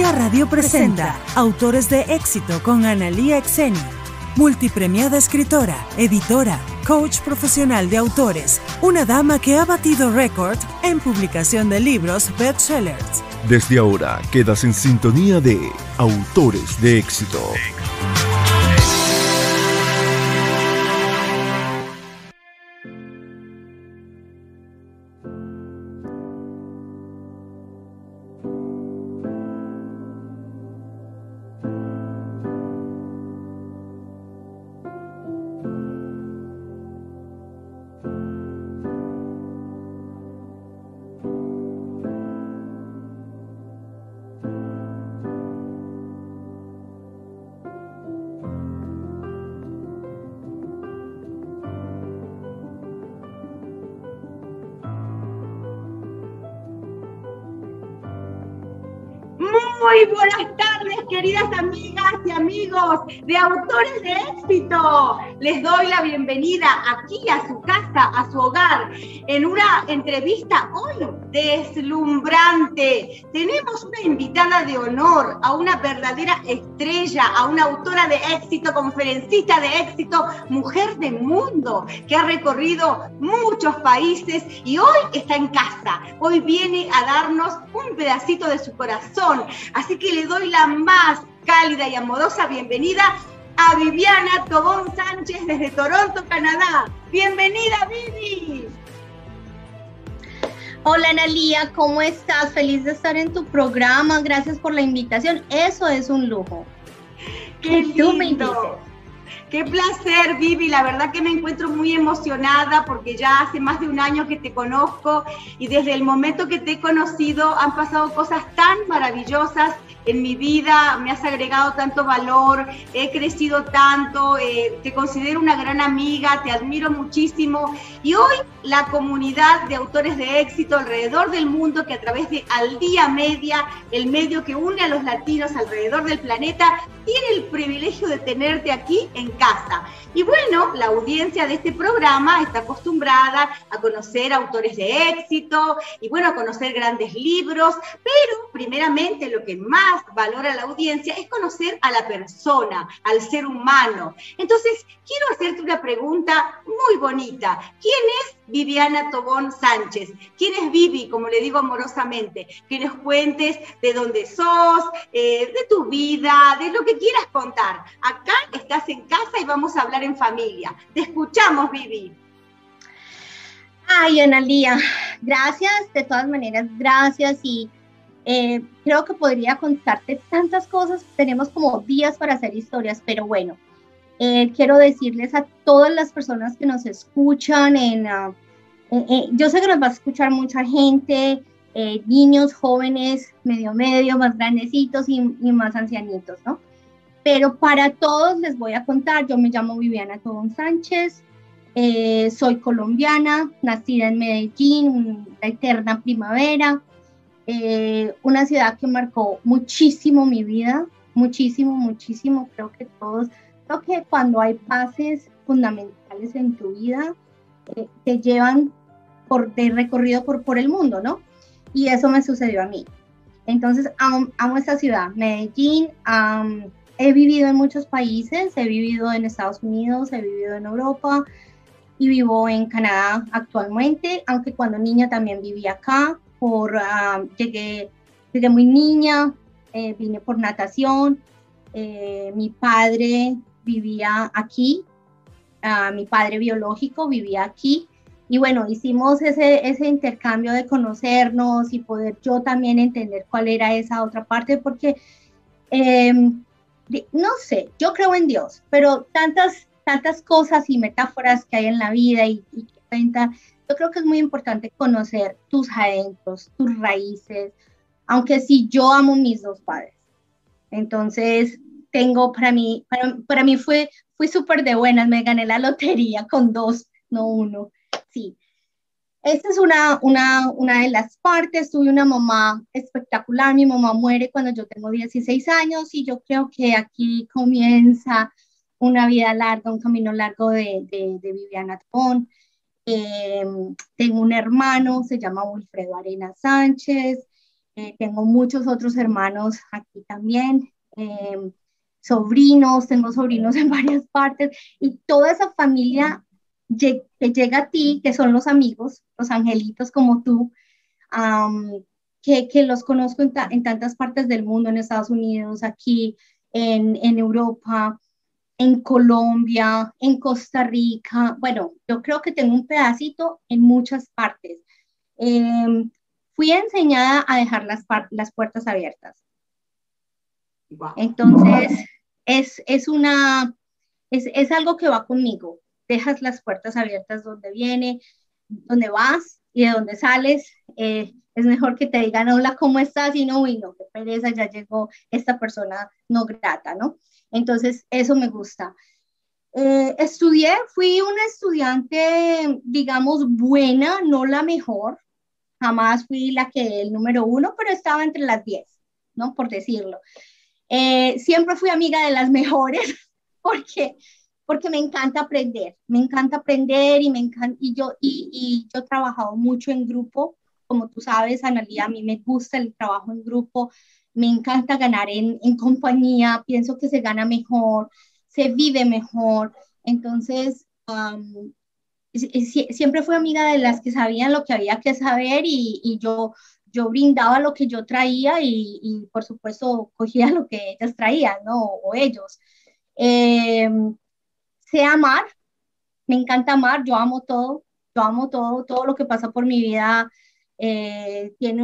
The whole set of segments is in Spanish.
Viviana Radio presenta Autores de Éxito con Analía Exeni, multipremiada escritora, editora, coach profesional de autores, una dama que ha batido récord en publicación de libros bestsellers. Desde ahora quedas en sintonía de Autores de Éxito. Muy buenas tardes, queridas amigas y amigos de Autores de Éxito. Les doy la bienvenida aquí a su casa, a su hogar, en una entrevista hoy deslumbrante. Tenemos una invitada de honor, a una verdadera estrella, a una autora de éxito, conferencista de éxito, mujer de mundo, que ha recorrido muchos países y hoy está en casa. Hoy viene a darnos un pedacito de su corazón. Así que le doy la más cálida y amorosa bienvenida a Viviana Tobón Sánchez desde Toronto, Canadá. ¡Bienvenida, Vivi! Hola, Analía, ¿cómo estás? Feliz de estar en tu programa. Gracias por la invitación. Eso es un lujo. ¡Qué lindo! Qué placer, Vivi, la verdad que me encuentro muy emocionada porque ya hace más de un año que te conozco y desde el momento que te he conocido han pasado cosas tan maravillosas en mi vida, me has agregado tanto valor, he crecido tanto, te considero una gran amiga, te admiro muchísimo y hoy la comunidad de autores de éxito alrededor del mundo que a través de Al Día Media, el medio que une a los latinos alrededor del planeta, tiene el privilegio de tenerte aquí en casa. Y bueno, la audiencia de este programa está acostumbrada a conocer autores de éxito y bueno, a conocer grandes libros, pero primeramente lo que más valora la audiencia es conocer a la persona, al ser humano. Entonces, quiero hacerte una pregunta muy bonita. ¿Quién es Viviana Tobón Sánchez? ¿Quién es Vivi, como le digo amorosamente? Que nos cuentes de dónde sos, de tu vida, de lo que quieras contar. Acá estás en casa y vamos a hablar en familia. Te escuchamos, Vivi. Ay, Analía, gracias, de todas maneras, gracias y creo que podría contarte tantas cosas, tenemos como días para hacer historias, pero bueno, quiero decirles a todas las personas que nos escuchan, yo sé que nos va a escuchar mucha gente, niños, jóvenes, medio, más grandecitos y más ancianitos, ¿no? Pero para todos les voy a contar, yo me llamo Viviana Tobón Sánchez, soy colombiana, nacida en Medellín, la eterna primavera, una ciudad que marcó muchísimo mi vida, muchísimo, creo que cuando hay bases fundamentales en tu vida, te llevan de recorrido por el mundo, ¿no? Y eso me sucedió a mí. Entonces, amo esta ciudad, Medellín, he vivido en muchos países, he vivido en Estados Unidos, he vivido en Europa y vivo en Canadá actualmente, aunque cuando niña también viví acá, llegué muy niña, vine por natación, mi padre vivía aquí, mi padre biológico vivía aquí, y bueno, hicimos ese intercambio de conocernos y poder yo también entender cuál era esa otra parte, porque no sé, yo creo en Dios, pero tantas cosas y metáforas que hay en la vida y que cuentan, yo creo que es muy importante conocer tus adentros, tus raíces, aunque sí, yo amo mis dos padres. Entonces, para mí fue súper de buenas, me gané la lotería con dos, no uno, sí. Esta es una de las partes. Tuve una mamá espectacular. Mi mamá muere cuando yo tengo 16 años y yo creo que aquí comienza una vida larga, un camino largo de Viviana Tobón. Tengo un hermano, se llama Wilfredo Arenas Sánchez. tengo muchos otros hermanos aquí también, sobrinos, tengo sobrinos en varias partes, y toda esa familia que llega a ti, que son los amigos, los angelitos como tú, um, que los conozco en tantas partes del mundo, en Estados Unidos, aquí, en Europa, en Colombia, en Costa Rica. Bueno, yo creo que tengo un pedacito en muchas partes. Eh, Fui enseñada a dejar las puertas abiertas. Wow. Entonces, es algo que va conmigo. Dejas las puertas abiertas donde viene, donde vas y de donde sales. Es mejor que te digan, hola, ¿cómo estás? Y no, uy, no, qué pereza, ya llegó esta persona no grata, ¿no? Entonces, eso me gusta. Fui una estudiante, digamos, buena, no la mejor. Jamás fui el número 1, pero estaba entre las 10, ¿no? Por decirlo. Siempre fui amiga de las mejores porque me encanta aprender y yo he trabajado mucho en grupo, como tú sabes, Analía, a mí me gusta el trabajo en grupo, me encanta ganar en compañía, pienso que se gana mejor, se vive mejor, entonces siempre fui amiga de las que sabían lo que había que saber y yo brindaba lo que yo traía y por supuesto cogía lo que ellas traían, ¿no? O ellos. Eh, Sé amar, me encanta amar, yo amo todo, todo lo que pasa por mi vida tiene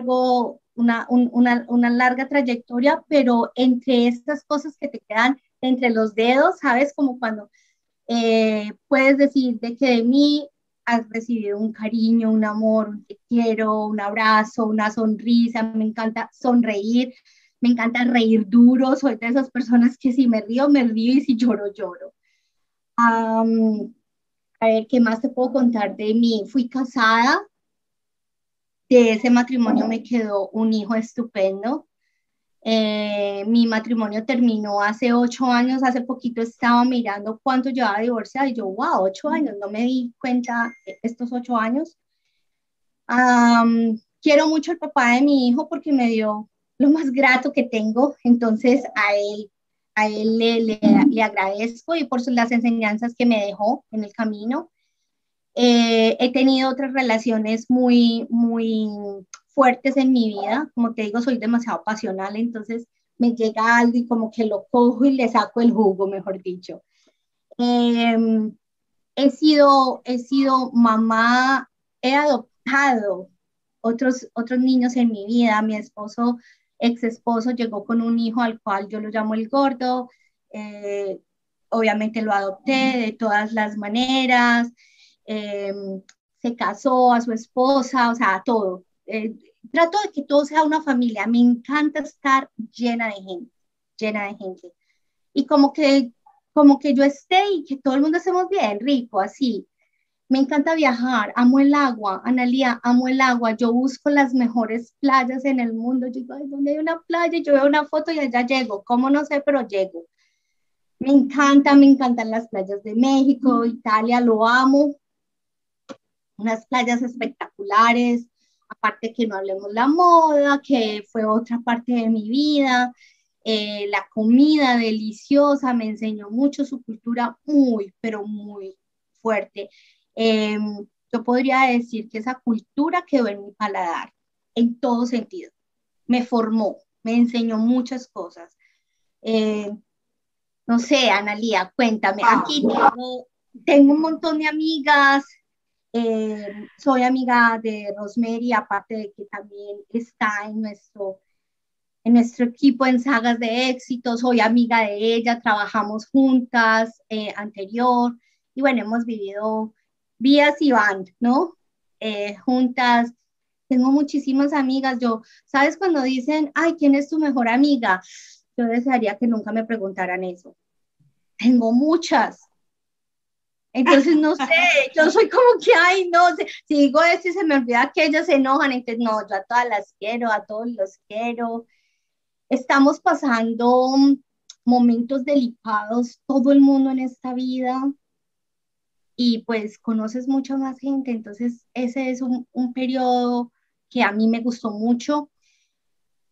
una larga trayectoria, pero entre estas cosas que te quedan entre los dedos, ¿sabes? Como cuando puedes decir de que de mí has recibido un cariño, un amor, un te quiero, un abrazo, una sonrisa, me encanta sonreír, me encanta reír duro, soy de esas personas que si me río y si lloro, lloro. Um, a ver, ¿qué más te puedo contar de mí? Fui casada, de ese matrimonio me quedó un hijo estupendo. Mi matrimonio terminó hace 8 años, hace poquito estaba mirando cuánto llevaba divorciada y yo, wow, 8 años, no me di cuenta estos 8 años. Quiero mucho al papá de mi hijo porque me dio lo más grato que tengo, entonces a él le agradezco y por las enseñanzas que me dejó en el camino. He tenido otras relaciones muy, muy fuertes en mi vida. Como te digo, soy demasiado pasional, entonces me llega algo y como que lo cojo y le saco el jugo, mejor dicho. Eh, he sido mamá, he adoptado otros niños en mi vida. Mi ex esposo, llegó con un hijo al cual yo lo llamo el gordo. Eh, Obviamente lo adopté de todas las maneras. Eh, Se casó a su esposa, o sea, todo. Trato de que todo sea una familia. Me encanta estar llena de gente, llena de gente. Y como que yo esté y que todo el mundo estemos bien, rico, así. Me encanta viajar, amo el agua, Analía, amo el agua. Yo busco las mejores playas en el mundo. Yo digo, ay, ¿dónde hay una playa? Yo veo una foto y allá llego. ¿Cómo? No sé, pero llego. Me encantan las playas de México, Italia, lo amo. Unas playas espectaculares, aparte que no hablemos la moda, que fue otra parte de mi vida, la comida deliciosa, me enseñó mucho su cultura muy, pero muy fuerte. Eh, yo podría decir que esa cultura quedó en mi paladar, en todo sentido. Me formó, me enseñó muchas cosas. Eh, no sé, Analía, cuéntame, aquí tengo un montón de amigas, soy amiga de Rosemary, aparte de que también está en nuestro equipo en Sagas de Éxito, soy amiga de ella, trabajamos juntas anterior, y bueno, hemos vivido vías y van, ¿no? Juntas, tengo muchísimas amigas, ¿sabes cuando dicen, ay, ¿quién es tu mejor amiga? Yo desearía que nunca me preguntaran eso. Tengo muchas. Entonces, no sé, yo soy como que, ay, no sé, si digo esto y se me olvida que ellas se enojan, entonces no, yo a todas las quiero, a todos los quiero. Estamos pasando momentos delicados, todo el mundo en esta vida, y pues conoces mucha más gente, entonces ese es un periodo que a mí me gustó mucho.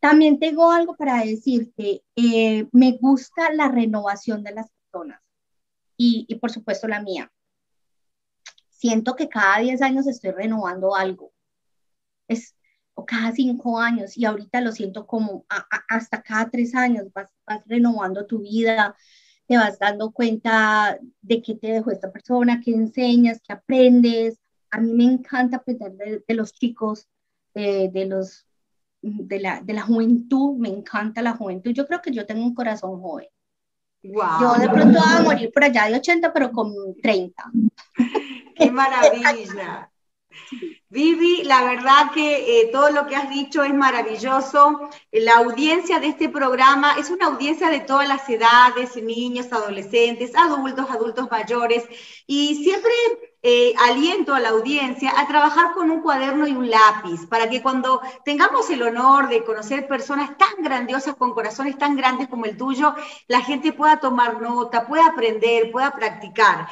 También tengo algo para decirte. Me gusta la renovación de las personas y por supuesto la mía. Siento que cada 10 años estoy renovando algo. O cada 5 años, y ahorita lo siento como hasta cada 3 años vas renovando tu vida, te vas dando cuenta de qué te dejó esta persona, qué enseñas, qué aprendes. A mí me encanta aprender de los chicos, de los, de la juventud, me encanta la juventud. Yo creo que yo tengo un corazón joven. Wow. Yo de pronto voy a morir por allá de 80, pero con 30. ¡Qué maravilla! Vivi, la verdad que todo lo que has dicho es maravilloso. La audiencia de este programa es una audiencia de todas las edades, niños, adolescentes, adultos mayores, y siempre aliento a la audiencia a trabajar con un cuaderno y un lápiz, para que cuando tengamos el honor de conocer personas tan grandiosas, con corazones tan grandes como el tuyo, la gente pueda tomar nota, pueda aprender, pueda practicar.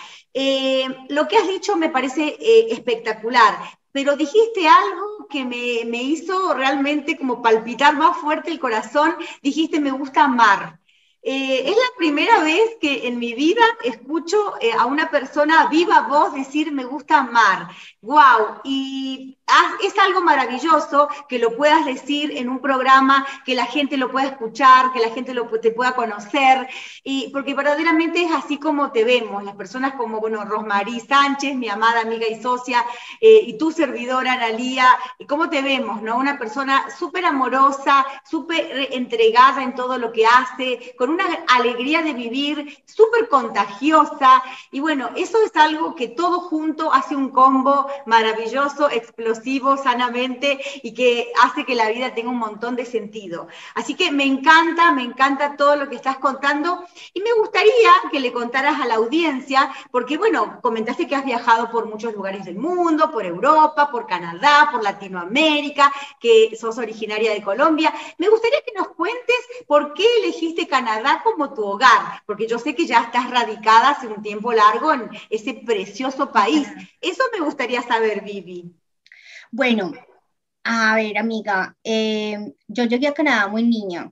Lo que has dicho me parece espectacular, pero dijiste algo que me hizo realmente como palpitar más fuerte el corazón. Dijiste, me gusta amar. Es la primera vez que en mi vida escucho a una persona viva voz decir me gusta amar. ¡Wow! Y es algo maravilloso que lo puedas decir en un programa, que la gente lo pueda escuchar, que la gente te pueda conocer, y porque verdaderamente es así como te vemos, las personas como, bueno, Rosmarie Sánchez, mi amada amiga y socia, y tu servidora, Analía, y cómo te vemos, ¿no? Una persona súper amorosa, súper entregada en todo lo que hace, con una alegría de vivir súper contagiosa, y bueno, eso es algo que todo junto hace un combo maravilloso, explosivo, sanamente, y que hace que la vida tenga un montón de sentido. Así que me encanta todo lo que estás contando, y me gustaría que le contaras a la audiencia, porque bueno, comentaste que has viajado por muchos lugares del mundo, por Europa, por Canadá, por Latinoamérica, que sos originaria de Colombia. Me gustaría que nos cuentes por qué elegiste Canadá como tu hogar, porque yo sé que ya estás radicada hace un tiempo largo en ese precioso país. Eso me gustaría saber, Vivi. Bueno, a ver, amiga, yo llegué a Canadá muy niña.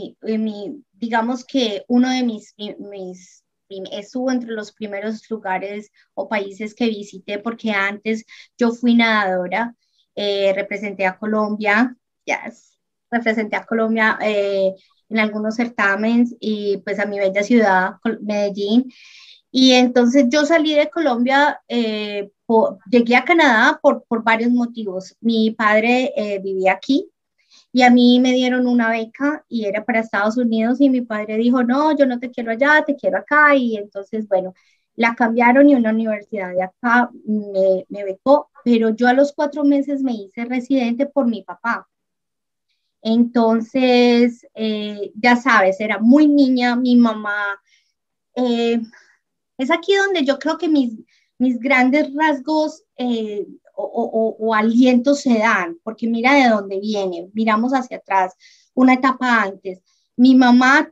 Digamos que uno de estuvo entre los primeros lugares o países que visité, porque antes yo fui nadadora, representé a Colombia, representé a Colombia en algunos certámenes, y pues a mi bella ciudad, Medellín. Y entonces yo salí de Colombia, llegué a Canadá por varios motivos. Mi padre vivía aquí y a mí me dieron una beca y era para Estados Unidos, y mi padre dijo, no, yo no te quiero allá, te quiero acá. Y entonces, bueno, la cambiaron y una universidad de acá me becó, pero yo a los 4 meses me hice residente por mi papá. Entonces, ya sabes, era muy niña, mi mamá... es aquí donde yo creo que mis grandes rasgos o alientos se dan, porque mira de dónde viene, miramos hacia atrás, una etapa antes. Mi mamá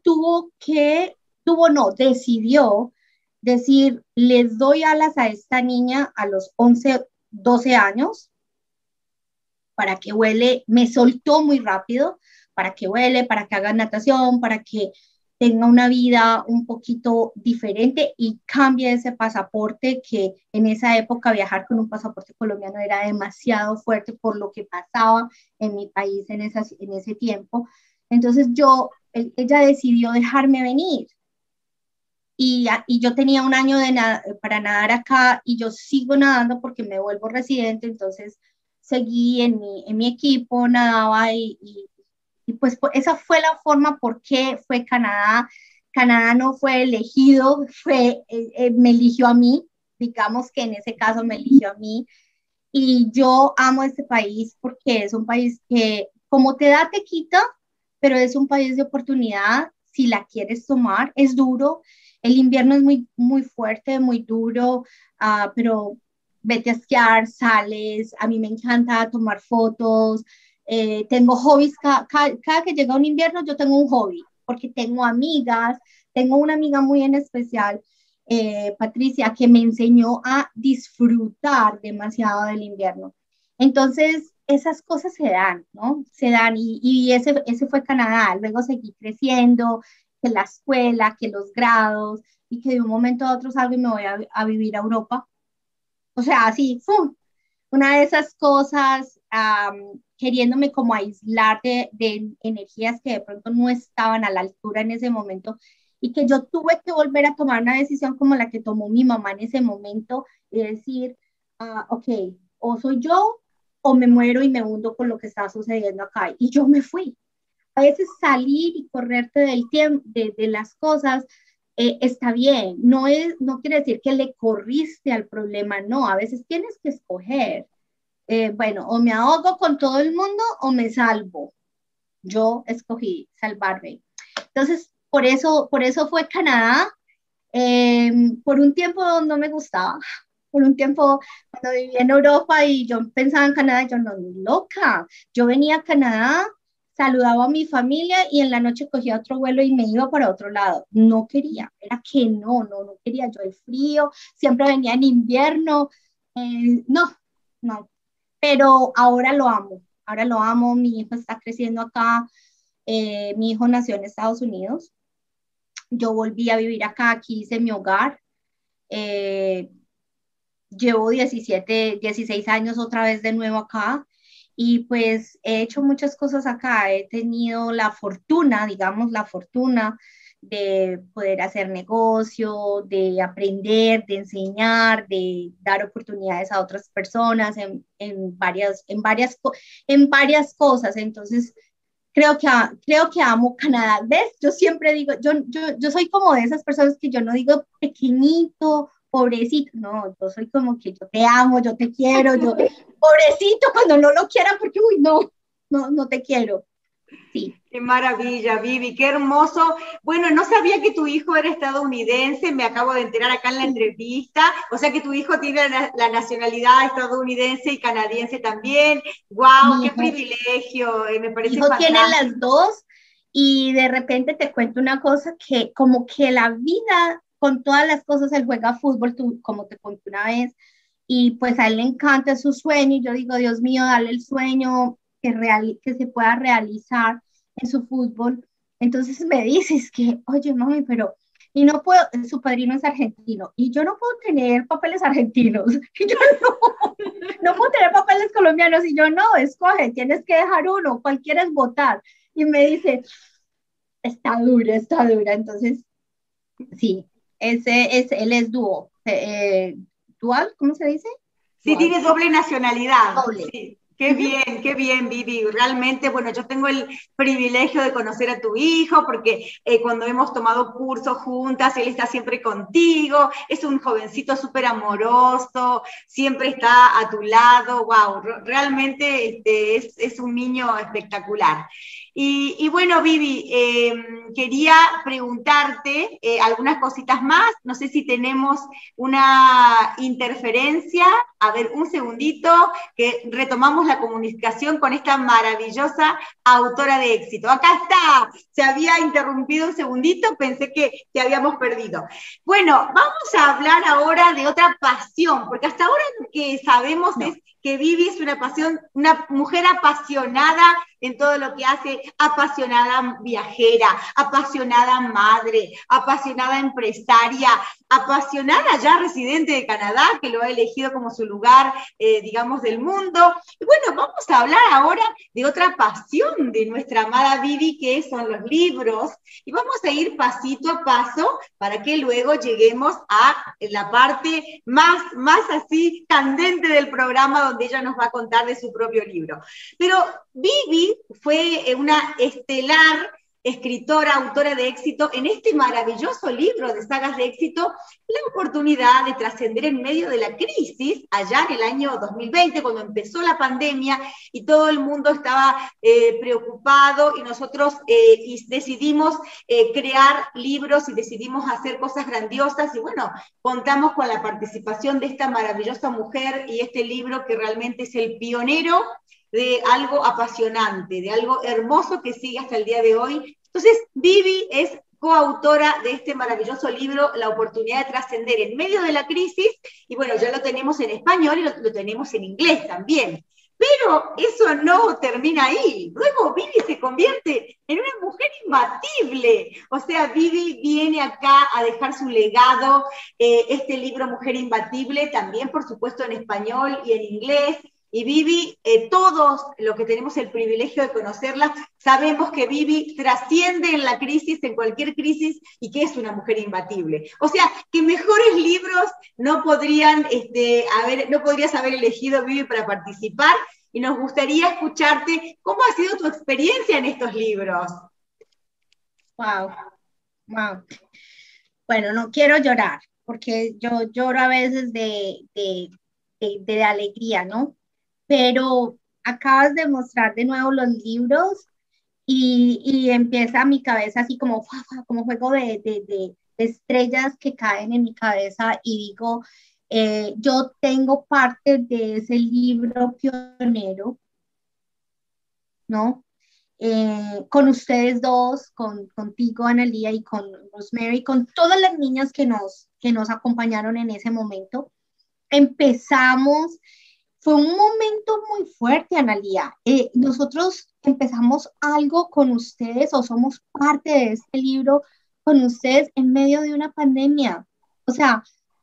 decidió decir, les doy alas a esta niña a los 11, 12 años, para que vuele, me soltó muy rápido, para que vuele, para que haga natación, para que tenga una vida un poquito diferente y cambie ese pasaporte, que en esa época viajar con un pasaporte colombiano era demasiado fuerte por lo que pasaba en mi país en ese tiempo. Entonces ella decidió dejarme venir. Y yo tenía un año para nadar acá, y yo sigo nadando porque me vuelvo residente, entonces seguí en mi equipo, nadaba y pues esa fue la forma por qué fue Canadá. Canadá no fue elegido, me eligió a mí, digamos que en ese caso me eligió a mí, y yo amo este país porque es un país que como te da, te quita, pero es un país de oportunidad si la quieres tomar. Es duro, el invierno es muy, muy fuerte, muy duro, pero vete a esquiar, sales, a mí me encanta tomar fotos. Tengo hobbies, cada que llega un invierno yo tengo un hobby, porque tengo amigas, tengo una amiga muy en especial, Patricia, que me enseñó a disfrutar demasiado del invierno. Entonces, esas cosas se dan, ¿no? Se dan y ese fue Canadá. Luego seguí creciendo, que la escuela, que los grados, y que de un momento a otro salgo y me voy a vivir a Europa. O sea, así, ¡fum! Una de esas cosas, queriéndome como aislar de energías que de pronto no estaban a la altura en ese momento y que yo tuve que volver a tomar una decisión como la que tomó mi mamá en ese momento y decir, ok, o soy yo o me muero y me hundo con lo que está sucediendo acá. Y yo me fui. A veces salir y correrte del tiempo, de las cosas, está bien. No quiere decir que le corriste al problema, no. A veces tienes que escoger. Bueno, o me ahogo con todo el mundo o me salvo. Yo escogí salvarme. Entonces, por eso fue Canadá. Por un tiempo no me gustaba. Por un tiempo, cuando vivía en Europa y yo pensaba en Canadá, yo no, ni loca. Yo venía a Canadá, saludaba a mi familia y en la noche cogía otro vuelo y me iba para otro lado. No quería, era que no quería yo el frío, siempre venía en invierno. No. Pero ahora lo amo, mi hijo está creciendo acá, mi hijo nació en Estados Unidos, yo volví a vivir acá, aquí hice mi hogar, llevo 16 años otra vez de nuevo acá, y pues he hecho muchas cosas acá, he tenido la fortuna de poder hacer negocio, de aprender, de enseñar, de dar oportunidades a otras personas en varias cosas. Entonces, creo que amo Canadá. ¿Ves? Yo siempre digo, yo soy como de esas personas que yo no digo pequeñito, pobrecito, no, yo soy como que yo te amo, yo te quiero, yo pobrecito cuando no lo quiera porque, uy, no te quiero. Sí. Qué maravilla, Vivi, qué hermoso. Bueno, no sabía que tu hijo era estadounidense, me acabo de enterar acá en la entrevista, o sea que tu hijo tiene la nacionalidad estadounidense y canadiense también. ¡Wow! ¡Qué privilegio! Me parece hijo fantástico. Tiene las dos y de repente te cuento una cosa que como que la vida, con todas las cosas, él juega fútbol, como te conté una vez, y pues a él le encanta su sueño y yo digo, Dios mío, dale el sueño que se pueda realizar en su fútbol. Entonces me dices que, oye, mami, pero, y no puedo, su padrino es argentino, y yo no puedo tener papeles argentinos, y yo no puedo tener papeles colombianos, y yo no, escoge, tienes que dejar uno, ¿cuál quieres votar? Y me dice, está dura, entonces, sí, él es dúo, dual, ¿cómo se dice? Sí, dual. Tiene doble nacionalidad. Doble. Sí. Qué bien, Vivi. Realmente, bueno, yo tengo el privilegio de conocer a tu hijo porque cuando hemos tomado cursos juntas, él está siempre contigo, es un jovencito súper amoroso, siempre está a tu lado, wow, realmente es un niño espectacular. Y bueno, Vivi, quería preguntarte algunas cositas más, no sé si tenemos una interferencia, a ver, un segundito, que retomamos la comunicación con esta maravillosa autora de éxito. Acá está, se había interrumpido un segundito, pensé que te habíamos perdido. Bueno, vamos a hablar ahora de otra pasión, porque hasta ahora lo que sabemos es que Vivi es una mujer apasionada en todo lo que hace, apasionada viajera, apasionada madre, apasionada empresaria, apasionada ya residente de Canadá, que lo ha elegido como su lugar, digamos, del mundo. Y bueno, vamos a hablar ahora de otra pasión de nuestra amada Vivi, que son los libros, y vamos a ir pasito a paso para que luego lleguemos a la parte más así candente del programa, donde ella nos va a contar de su propio libro. Pero Vivi fue una estelar escritora, autora de éxito, en este maravilloso libro de sagas de éxito, la oportunidad de trascender en medio de la crisis, allá en el año 2020, cuando empezó la pandemia y todo el mundo estaba preocupado y nosotros decidimos crear libros y decidimos hacer cosas grandiosas y bueno, contamos con la participación de esta maravillosa mujer y este libro que realmente es el pionero de algo apasionante, de algo hermoso que sigue hasta el día de hoy. Entonces, Vivi es coautora de este maravilloso libro, La oportunidad de trascender en medio de la crisis, y bueno, ya lo tenemos en español y lo tenemos en inglés también. Pero eso no termina ahí. Luego Vivi se convierte en una mujer imbatible. O sea, Vivi viene acá a dejar su legado, este libro Mujer Imbatible, también por supuesto en español y en inglés. Y Vivi, todos los que tenemos el privilegio de conocerla, sabemos que Vivi trasciende en la crisis, en cualquier crisis, y que es una mujer imbatible. O sea, que mejores libros no podrías haber elegido, Vivi, para participar, y nos gustaría escucharte cómo ha sido tu experiencia en estos libros. Wow, wow. Bueno, no quiero llorar, porque yo lloro a veces de alegría, ¿no? Pero acabas de mostrar de nuevo los libros y empieza mi cabeza así como, como juego de estrellas que caen en mi cabeza y digo, yo tengo parte de ese libro pionero, ¿no? Con ustedes dos, contigo, Analía, y con Rosemary, con todas las niñas que nos acompañaron en ese momento. Empezamos. Fue un momento muy fuerte, Analía. Nosotros empezamos algo con ustedes o somos parte de este libro con ustedes en medio de una pandemia. O sea,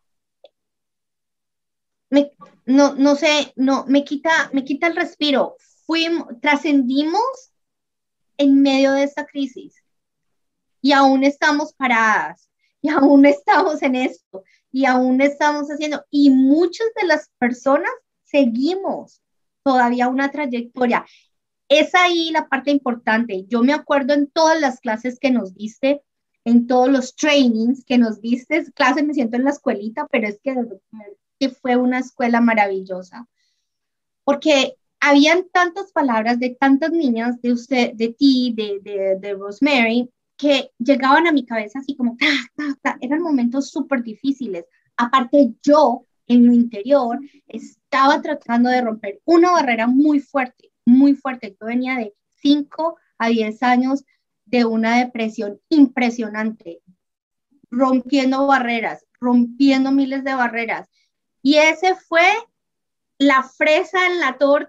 no sé, me quita el respiro. Trascendimos en medio de esta crisis y aún estamos paradas y aún estamos en esto y aún estamos haciendo. Y muchas de las personas seguimos todavía una trayectoria. Es ahí la parte importante. Yo me acuerdo en todas las clases que nos diste, en todos los trainings que nos diste, clase me siento en la escuelita, pero es que fue una escuela maravillosa, porque habían tantas palabras de tantas niñas, de usted, de ti, de Rosemary, que llegaban a mi cabeza así como, eran momentos súper difíciles. Aparte yo, en mi interior, estaba tratando de romper una barrera muy fuerte, muy fuerte. Yo venía de 5 a 10 años de una depresión impresionante, rompiendo barreras, rompiendo miles de barreras. Y ese fue la fresa en la torta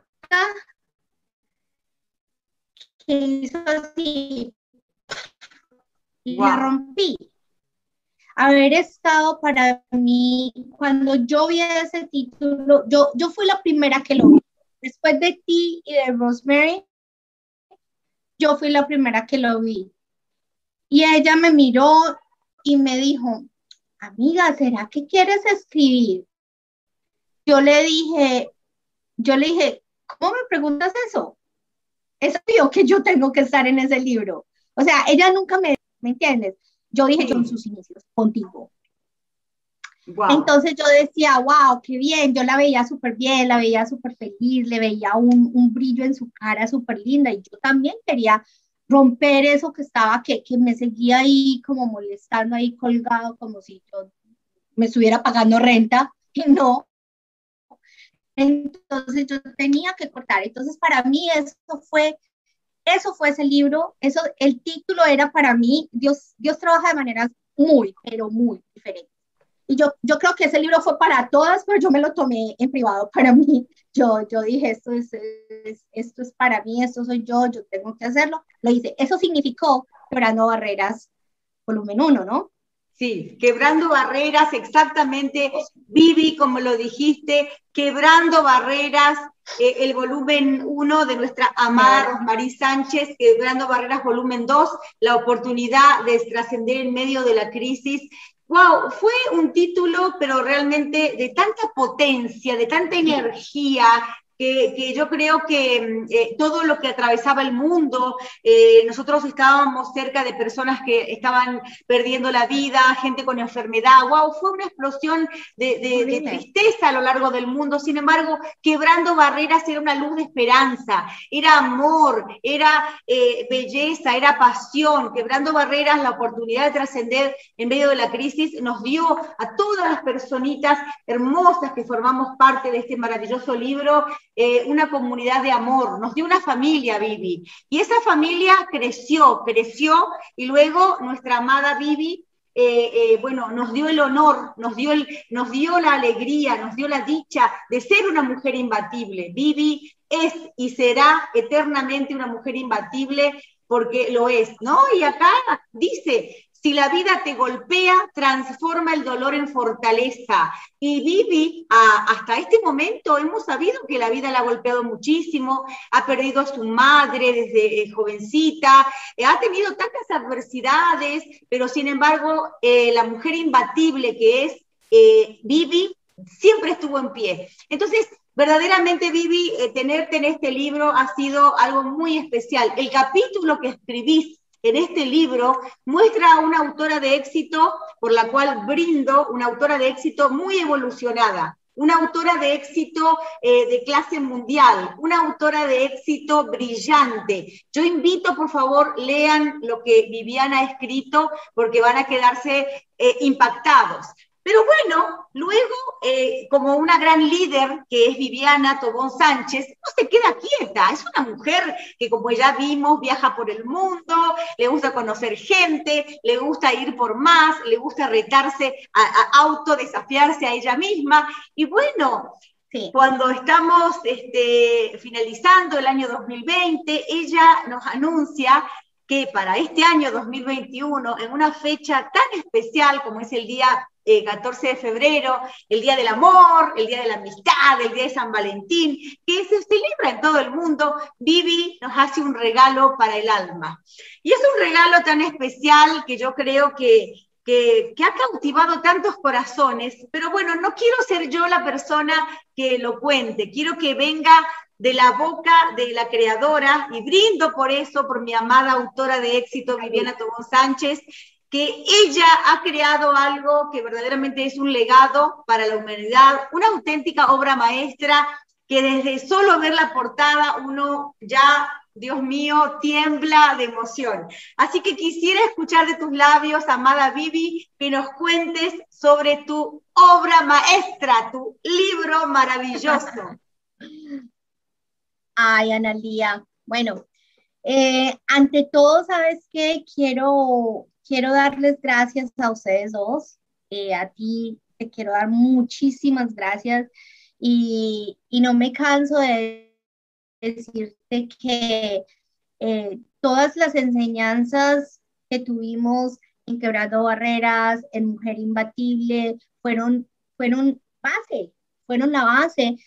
que hizo así, y la rompí. Haber estado para mí, cuando yo vi ese título, yo fui la primera que lo vi. Después de ti y de Rosemary, yo fui la primera que lo vi. Y ella me miró y me dijo, amiga, ¿será que quieres escribir? Yo le dije, ¿cómo me preguntas eso? Es obvio que yo tengo que estar en ese libro. O sea, ella nunca ¿me entiendes? Yo dije, yo en sus inicios, contigo. Wow. Entonces yo decía, wow, qué bien, yo la veía súper bien, la veía súper feliz, le veía un brillo en su cara súper linda, y yo también quería romper eso que estaba, que me seguía ahí como molestando, ahí colgado, como si yo me estuviera pagando renta, y no. Entonces yo tenía que cortar. Entonces para mí eso fue ese libro, el título era para mí, Dios trabaja de maneras muy, pero muy diferentes. Y yo creo que ese libro fue para todas, pero yo me lo tomé en privado para mí. Yo dije, esto es para mí, esto soy yo tengo que hacerlo. Lo hice. Eso significó Quebrando Barreras, volumen 1, ¿no? Sí, Quebrando Barreras, exactamente, Vivi, como lo dijiste, Quebrando Barreras, el volumen 1 de nuestra amada Rosemary Sánchez, Quebrando Barreras volumen 2, la oportunidad de trascender en medio de la crisis. Wow, fue un título, pero realmente de tanta potencia, de tanta energía, que yo creo que todo lo que atravesaba el mundo, nosotros estábamos cerca de personas que estaban perdiendo la vida, gente con enfermedad, wow, fue una explosión de tristeza a lo largo del mundo. Sin embargo, Quebrando Barreras era una luz de esperanza, era amor, era belleza, era pasión. Quebrando Barreras, la oportunidad de trascender en medio de la crisis, nos dio a todas las personitas hermosas que formamos parte de este maravilloso libro, una comunidad de amor, nos dio una familia, Vivi, y esa familia creció, y luego nuestra amada Vivi, bueno, nos dio el honor, nos dio la alegría, nos dio la dicha de ser una mujer imbatible. Vivi es y será eternamente una mujer imbatible, porque lo es, ¿no? Y acá dice, si la vida te golpea, transforma el dolor en fortaleza. Y Vivi, hasta este momento hemos sabido que la vida la ha golpeado muchísimo, ha perdido a su madre desde jovencita, ha tenido tantas adversidades, pero sin embargo, la mujer imbatible que es Vivi, siempre estuvo en pie. Entonces, verdaderamente, Vivi, tenerte en este libro ha sido algo muy especial. El capítulo que escribís en este libro muestra a una autora de éxito, por la cual brindo, una autora de éxito muy evolucionada, una autora de éxito de clase mundial, una autora de éxito brillante. Yo invito, por favor, lean lo que Viviana ha escrito, porque van a quedarse impactados. Pero bueno, luego, como una gran líder que es Viviana Tobón Sánchez, no se queda quieta. Es una mujer que, como ya vimos, viaja por el mundo, le gusta conocer gente, le gusta ir por más, le gusta retarse, a autodesafiarse a ella misma. Y bueno, sí, cuando estamos finalizando el año 2020, ella nos anuncia que para este año 2021, en una fecha tan especial como es el día 14 de febrero, el Día del Amor, el Día de la Amistad, el Día de San Valentín, que se celebra en todo el mundo, Vivi nos hace un regalo para el alma. Y es un regalo tan especial que yo creo que ha cautivado tantos corazones, pero bueno, no quiero ser yo la persona que lo cuente, quiero que venga de la boca de la creadora, y brindo por eso, por mi amada autora de éxito, Viviana Tobón Sánchez, que ella ha creado algo que verdaderamente es un legado para la humanidad, una auténtica obra maestra, que desde solo ver la portada uno ya, Dios mío, tiembla de emoción. Así que quisiera escuchar de tus labios, amada Vivi, que nos cuentes sobre tu obra maestra, tu libro maravilloso. Ay, Analía, bueno, ante todo, ¿sabes qué? Quiero darles gracias a ustedes dos, a ti te quiero dar muchísimas gracias, y no me canso de decirte que todas las enseñanzas que tuvimos en Quebrando Barreras, en Mujer Imbatible, fueron la base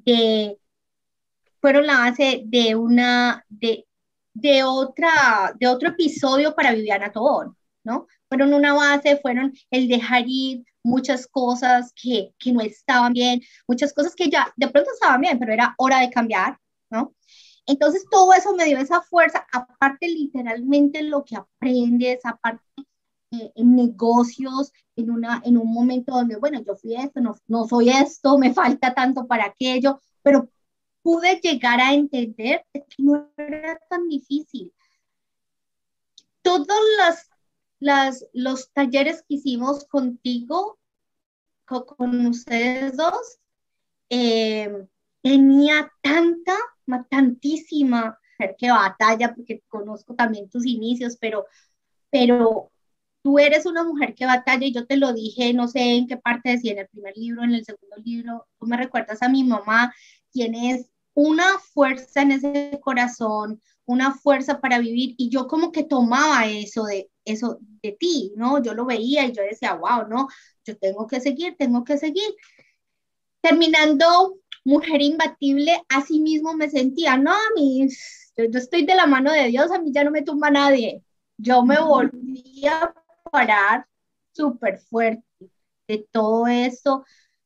de otro episodio para Viviana Tobón, ¿no? Fueron una base, fueron el dejar ir muchas cosas que no estaban bien, muchas cosas que ya de pronto estaban bien, pero era hora de cambiar, ¿no? Entonces todo eso me dio esa fuerza, aparte literalmente lo que aprendes, aparte en negocios, en un momento donde, bueno, yo fui esto, no soy esto, me falta tanto para aquello, pero pude llegar a entender que no era tan difícil. Todos los talleres que hicimos contigo, con ustedes dos, tenía tantísima mujer que batalla, porque conozco también tus inicios, pero tú eres una mujer que batalla, y yo te lo dije, no sé en qué parte decía, en el primer libro, en el segundo libro, tú me recuerdas a mi mamá, tienes una fuerza en ese corazón, una fuerza para vivir, y yo como que tomaba eso de ti, ¿no? Yo lo veía y yo decía, wow, no, yo tengo que seguir. Terminando Mujer Imbatible, así mismo me sentía, no, yo estoy de la mano de Dios, a mí ya no me tumba nadie. Yo me volví a parar súper fuerte de todo esto.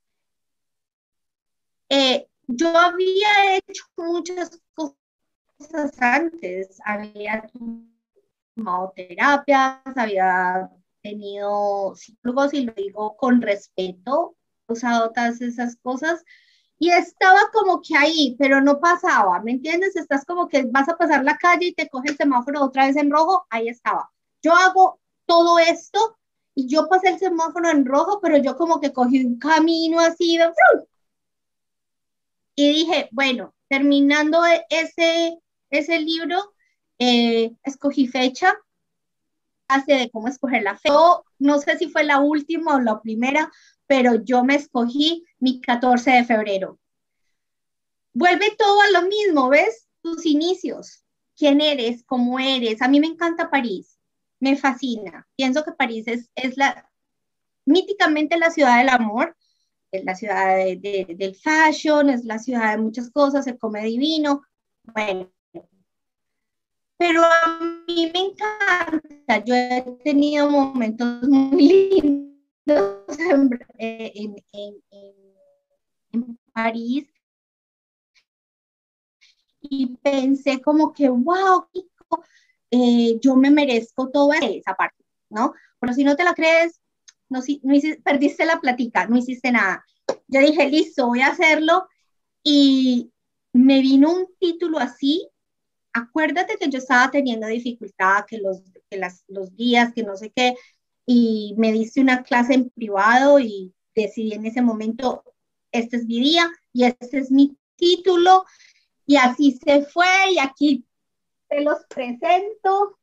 Yo había hecho muchas cosas antes, había tomado terapias, había tenido psicólogos, y lo digo con respeto, he usado todas esas cosas, y estaba como que ahí, pero no pasaba, ¿me entiendes? Estás como que vas a pasar la calle y te coge el semáforo otra vez en rojo, ahí estaba. Yo hago todo esto, y yo pasé el semáforo en rojo, pero yo como que cogí un camino así de... Y dije, bueno, terminando ese libro, escogí fecha, de cómo escoger la fecha. No sé si fue la última o la primera, pero yo me escogí mi 14 de febrero. vuelve todo a lo mismo, ¿ves? Tus inicios, quién eres, cómo eres. A mí me encanta París, me fascina. Pienso que París es míticamente la ciudad del amor, es la ciudad del fashion, es la ciudad de muchas cosas, se come divino, bueno. Pero a mí me encanta, yo he tenido momentos muy lindos en París, y pensé como que, wow, yo me merezco toda esa parte, ¿no? Pero si no te la crees, no perdiste la platica, no hiciste nada. Yo dije, listo, voy a hacerlo, y me vino un título así. Acuérdate que yo estaba teniendo dificultad, que los días, que no sé qué, y me diste una clase en privado y decidí en ese momento, este es mi día y este es mi título, y así se fue, y aquí te los presento.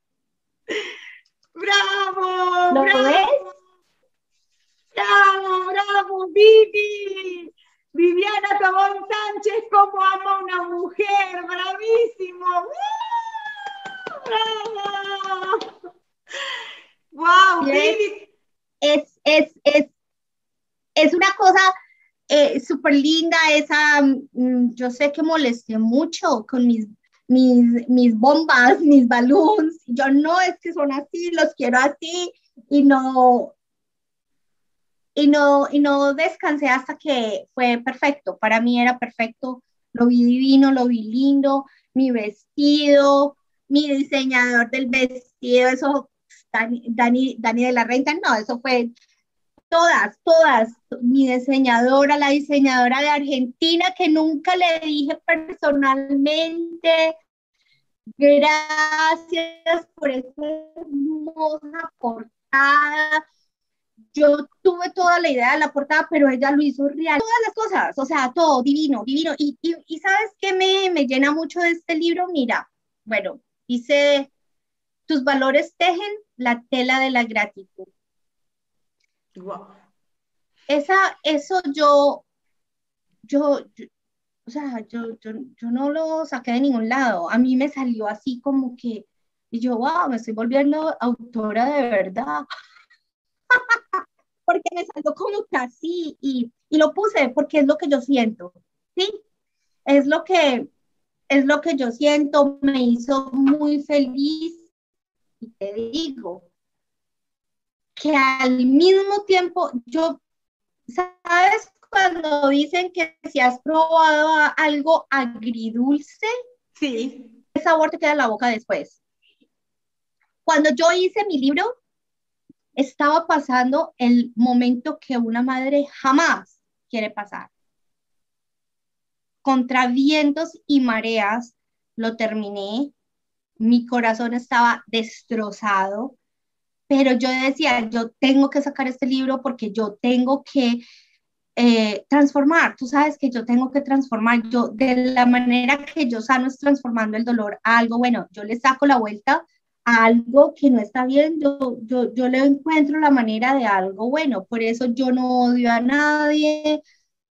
¡Bravo! ¿Lo ¡Bravo! ves? ¡Bravo, bravo, Vivi! Viviana Tobón Sánchez, ¿cómo ama una mujer? ¡Bravísimo! ¡Bravo! ¡Wow, Vivi! Es una cosa súper linda esa. Yo sé que molesté mucho con mis bombas, mis balloons. Yo no, es que son así, los quiero así, y no descansé hasta que fue perfecto. Para mí era perfecto, lo vi divino, lo vi lindo, mi vestido, mi diseñador del vestido, eso, Dani de la Renta, no, eso fue todas, mi diseñadora, la diseñadora de Argentina, que nunca le dije personalmente, gracias por esa hermosa portada. Yo tuve toda la idea de la portada, pero ella lo hizo real. Todas las cosas, o sea, todo divino, divino. Y ¿sabes qué me llena mucho de este libro? Mira, bueno, dice, tus valores tejen la tela de la gratitud. Wow. Eso o sea, yo no lo saqué de ningún lado. A mí me salió así como que, y yo, wow, me estoy volviendo autora de verdad. Porque me salió como que así, y lo puse porque es lo que yo siento, ¿sí? Es lo que, es lo que yo siento, me hizo muy feliz, y te digo que al mismo tiempo, ¿sabes cuando dicen que si has probado algo agridulce, sí, el sabor te queda en la boca después? Cuando yo hice mi libro, estaba pasando el momento que una madre jamás quiere pasar. Contra vientos y mareas lo terminé, mi corazón estaba destrozado, pero yo decía, yo tengo que sacar este libro porque yo tengo que transformar. Tú sabes que yo tengo que transformar. Yo, de la manera que yo sano es transformando el dolor a algo bueno. Yo le saco la vuelta a algo que no está bien. Yo le encuentro la manera de algo bueno. Por eso yo no odio a nadie.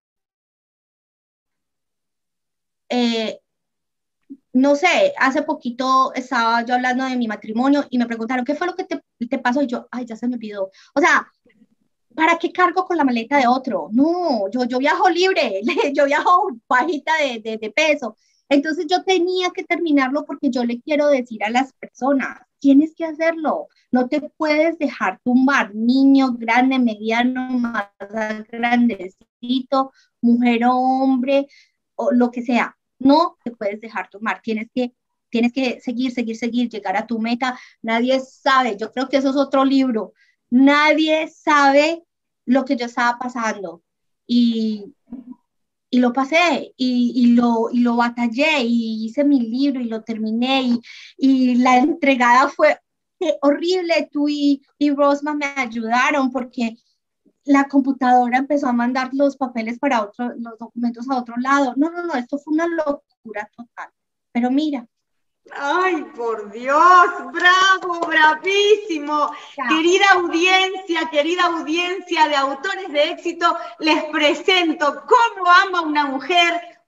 No sé, hace poquito estaba yo hablando de mi matrimonio y me preguntaron, ¿qué fue lo que te pasó? Y yo, ay, ya se me olvidó. O sea, ¿para qué cargo con la maleta de otro? No, yo viajo libre, yo viajo bajita de peso. Entonces yo tenía que terminarlo porque yo le quiero decir a las personas, tienes que hacerlo, no te puedes dejar tumbar, niño, grande, mediano, más grandecito, mujer o hombre, o lo que sea, no te puedes dejar tumbar, tienes que seguir, llegar a tu meta. Nadie sabe, yo creo que eso es otro libro. Nadie sabe lo que yo estaba pasando, y lo pasé, y lo batallé, y hice mi libro y lo terminé, y la entregada fue horrible. Tú y Rosma me ayudaron porque la computadora empezó a mandar los papeles los documentos a otro lado. No, esto fue una locura total. Pero mira. ¡Ay, por Dios! ¡Bravo, bravísimo! Ya. Querida audiencia de Autores de Éxito, les presento Cómo ama una mujer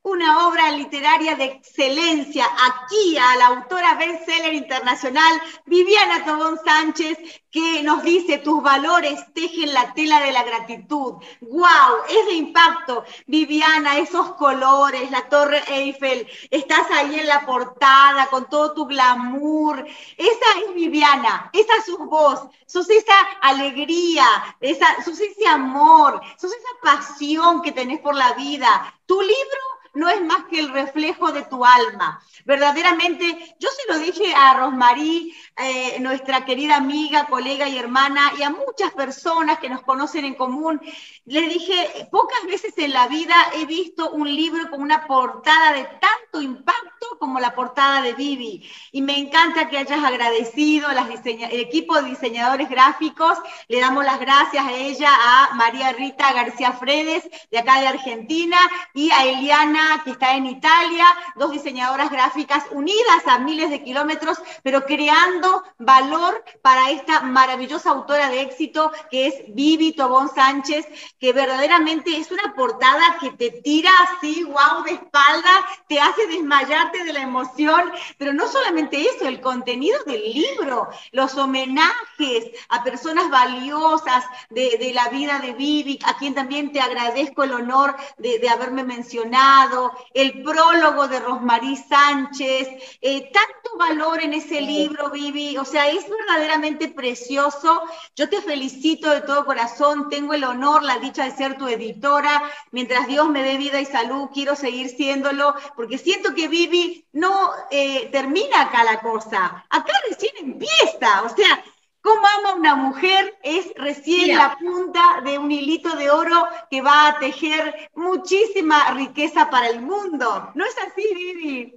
una obra literaria de excelencia, aquí a la autora bestseller internacional Viviana Tobón Sánchez, que nos dice: tus valores tejen la tela de la gratitud. ¡Wow! Es de impacto, Viviana, esos colores, la Torre Eiffel, estás ahí en la portada con todo tu glamour. Esa es Viviana, esa es su voz, sos esa alegría, sos ese amor, sos esa pasión que tenés por la vida. Tu libro no es más que el reflejo de tu alma. Verdaderamente, yo se lo dije a Rosmarie, nuestra querida amiga, colega y hermana, y a muchas personas que nos conocen en común, le dije: pocas veces en la vida he visto un libro con una portada de tanto impacto como la portada de Vivi. Y me encanta que hayas agradecido el equipo de diseñadores gráficos. Le damos las gracias a ella, a María Rita García Fredes, de acá de Argentina, y a Eliana, que está en Italia, dos diseñadoras gráficas unidas a miles de kilómetros, pero creando valor para esta maravillosa autora de éxito que es Vivi Tobón Sánchez, que verdaderamente es una portada que te tira así, wow, de espalda, te hace desmayarte de la emoción, pero no solamente eso, el contenido del libro, los homenajes a personas valiosas de la vida de Vivi, a quien también te agradezco el honor de haberme mencionado, el prólogo de Rosmarie Sánchez, tanto valor en ese libro, Vivi, o sea, es verdaderamente precioso. Yo te felicito de todo corazón, tengo el honor, la dicha de ser tu editora. Mientras Dios me dé vida y salud, quiero seguir siéndolo, porque siento que Vivi no termina acá la cosa, acá recién empieza, o sea, cómo ama una mujer es recién la punta de un hilito de oro que va a tejer muchísima riqueza para el mundo. ¿No es así, Vivi?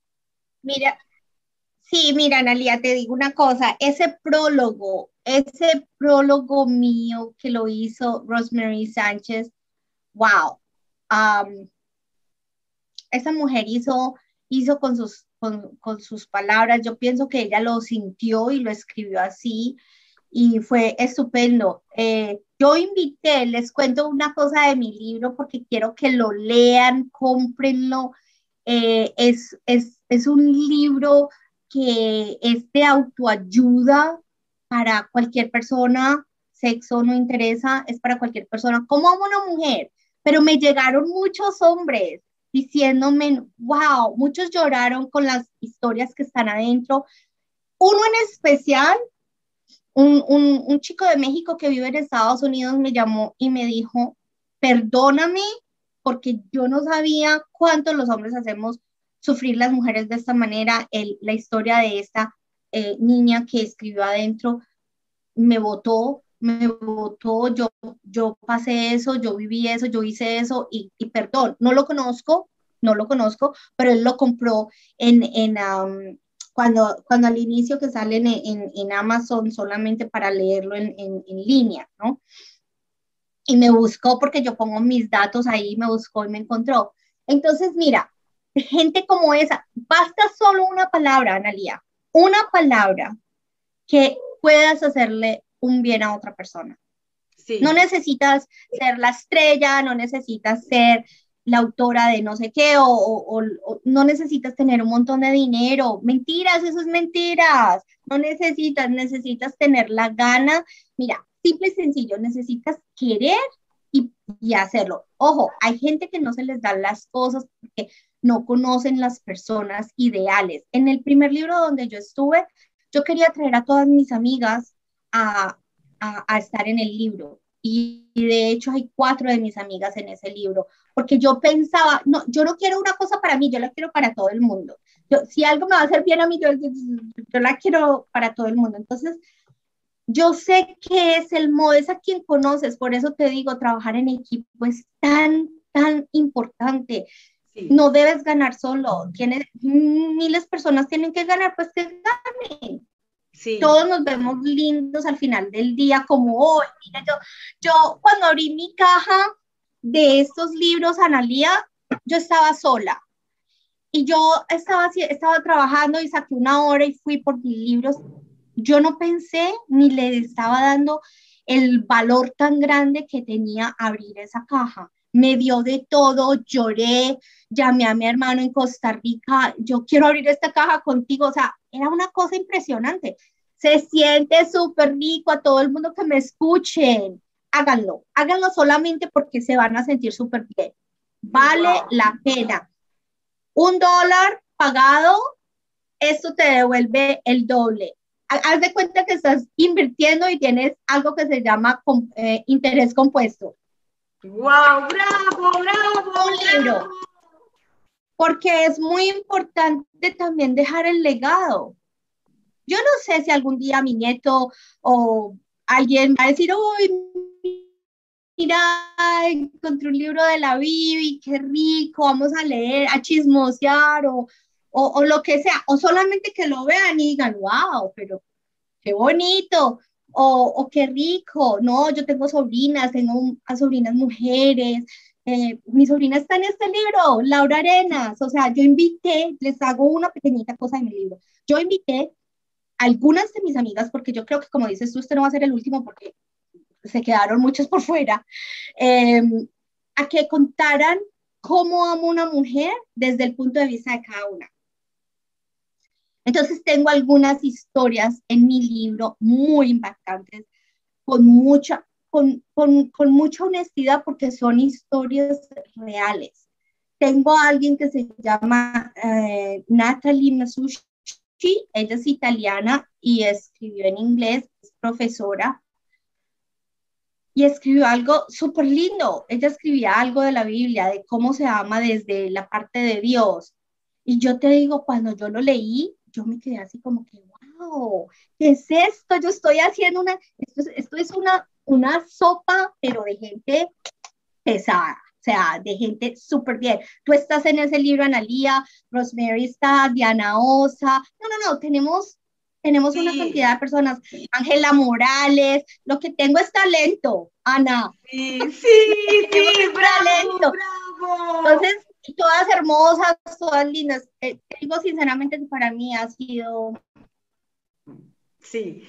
Mira, sí, mira, Analia, te digo una cosa, ese prólogo mío que lo hizo Rosmarie Sánchez, wow, esa mujer hizo con sus palabras, yo pienso que ella lo sintió y lo escribió así, y fue estupendo. Yo invité, les cuento una cosa de mi libro porque quiero que lo lean, cómprenlo. Es un libro que es de autoayuda para cualquier persona, sexo no interesa, es para cualquier persona. ¿Cómo amo a una mujer? Pero me llegaron muchos hombres diciéndome, wow, muchos lloraron con las historias que están adentro. Uno en especial, un chico de México que vive en Estados Unidos me llamó y me dijo: perdóname, porque yo no sabía cuánto los hombres hacemos sufrir las mujeres de esta manera. La historia de esta niña que escribió adentro me botó, yo pasé eso, yo viví eso, yo hice eso, y perdón, no lo conozco, pero él lo compró cuando al inicio que sale en Amazon solamente para leerlo en línea, ¿no? Y me buscó porque yo pongo mis datos ahí, me buscó y me encontró. Entonces, mira, gente como esa, basta solo una palabra, Analia, una palabra que puedas hacerle un bien a otra persona. Sí. No necesitas ser la estrella, no necesitas ser la autora de no sé qué, o no necesitas tener un montón de dinero. Mentiras, eso es mentiras. No necesitas tener la gana. Mira, simple y sencillo, necesitas querer y hacerlo. Ojo, hay gente que no se les dan las cosas porque no conocen las personas ideales. En el primer libro donde yo estuve, yo quería traer a todas mis amigas a estar en el libro. Y de hecho hay 4 de mis amigas en ese libro, porque yo pensaba, no, yo no quiero una cosa para mí, yo la quiero para todo el mundo. Si algo me va a hacer bien a mí, yo la quiero para todo el mundo. Entonces, yo sé que es el modo, es a quien conoces, por eso te digo, trabajar en equipo es tan importante. Sí. No debes ganar solo, miles de personas tienen que ganar, pues que ganen. Sí. Todos nos vemos lindos al final del día, como hoy. Mira, yo cuando abrí mi caja de estos libros, Analia, yo estaba sola. Y yo estaba trabajando y saqué 1 hora y fui por mis libros. Yo no pensé ni le estaba dando el valor tan grande que tenía abrir esa caja. me dio de todo, lloré, llamé a mi hermano en Costa Rica, yo quiero abrir esta caja contigo, o sea, era una cosa impresionante. Se siente súper rico, a todo el mundo que me escuchen, háganlo solamente porque se van a sentir súper bien. Vale la pena. $1 pagado, esto te devuelve el doble. Haz de cuenta que estás invirtiendo y tienes algo que se llama interés compuesto. ¡Wow! ¡Bravo, bravo! Un libro. Porque es muy importante también dejar el legado. Yo no sé si algún día mi nieto o alguien va a decir, uy, mira, encontré un libro de la Bibi, qué rico, vamos a leer, a chismosear o lo que sea, o solamente que lo vean y digan, wow, pero qué bonito, o qué rico. No, yo tengo sobrinas, tengo a sobrinas mujeres, mi sobrina está en este libro, Laura Arenas, o sea, yo invité, les hago una pequeñita cosa de mi libro, yo invité a algunas de mis amigas, porque yo creo que como dices tú, este no va a ser el último porque se quedaron muchas por fuera, a que contaran cómo amo una mujer desde el punto de vista de cada una. Entonces tengo algunas historias en mi libro muy impactantes, con mucha honestidad porque son historias reales. Tengo a alguien que se llama Natalie Masucci, ella es italiana y escribió en inglés, es profesora, y escribió algo súper lindo. Ella escribía algo de la Biblia, de cómo se ama desde la parte de Dios. Y yo te digo, cuando yo lo leí, yo me quedé así como que, wow, ¿qué es esto? Yo estoy haciendo esto es una sopa, pero de gente pesada, o sea, de gente súper bien. Tú estás en ese libro, Analía, Rosemary está, Diana Osa, no, tenemos sí, una cantidad de personas, Ángela Morales, lo que tengo es talento, Ana. Sí, bravo, bravo. Entonces, todas hermosas, todas lindas. Te digo sinceramente que para mí ha sido... Sí,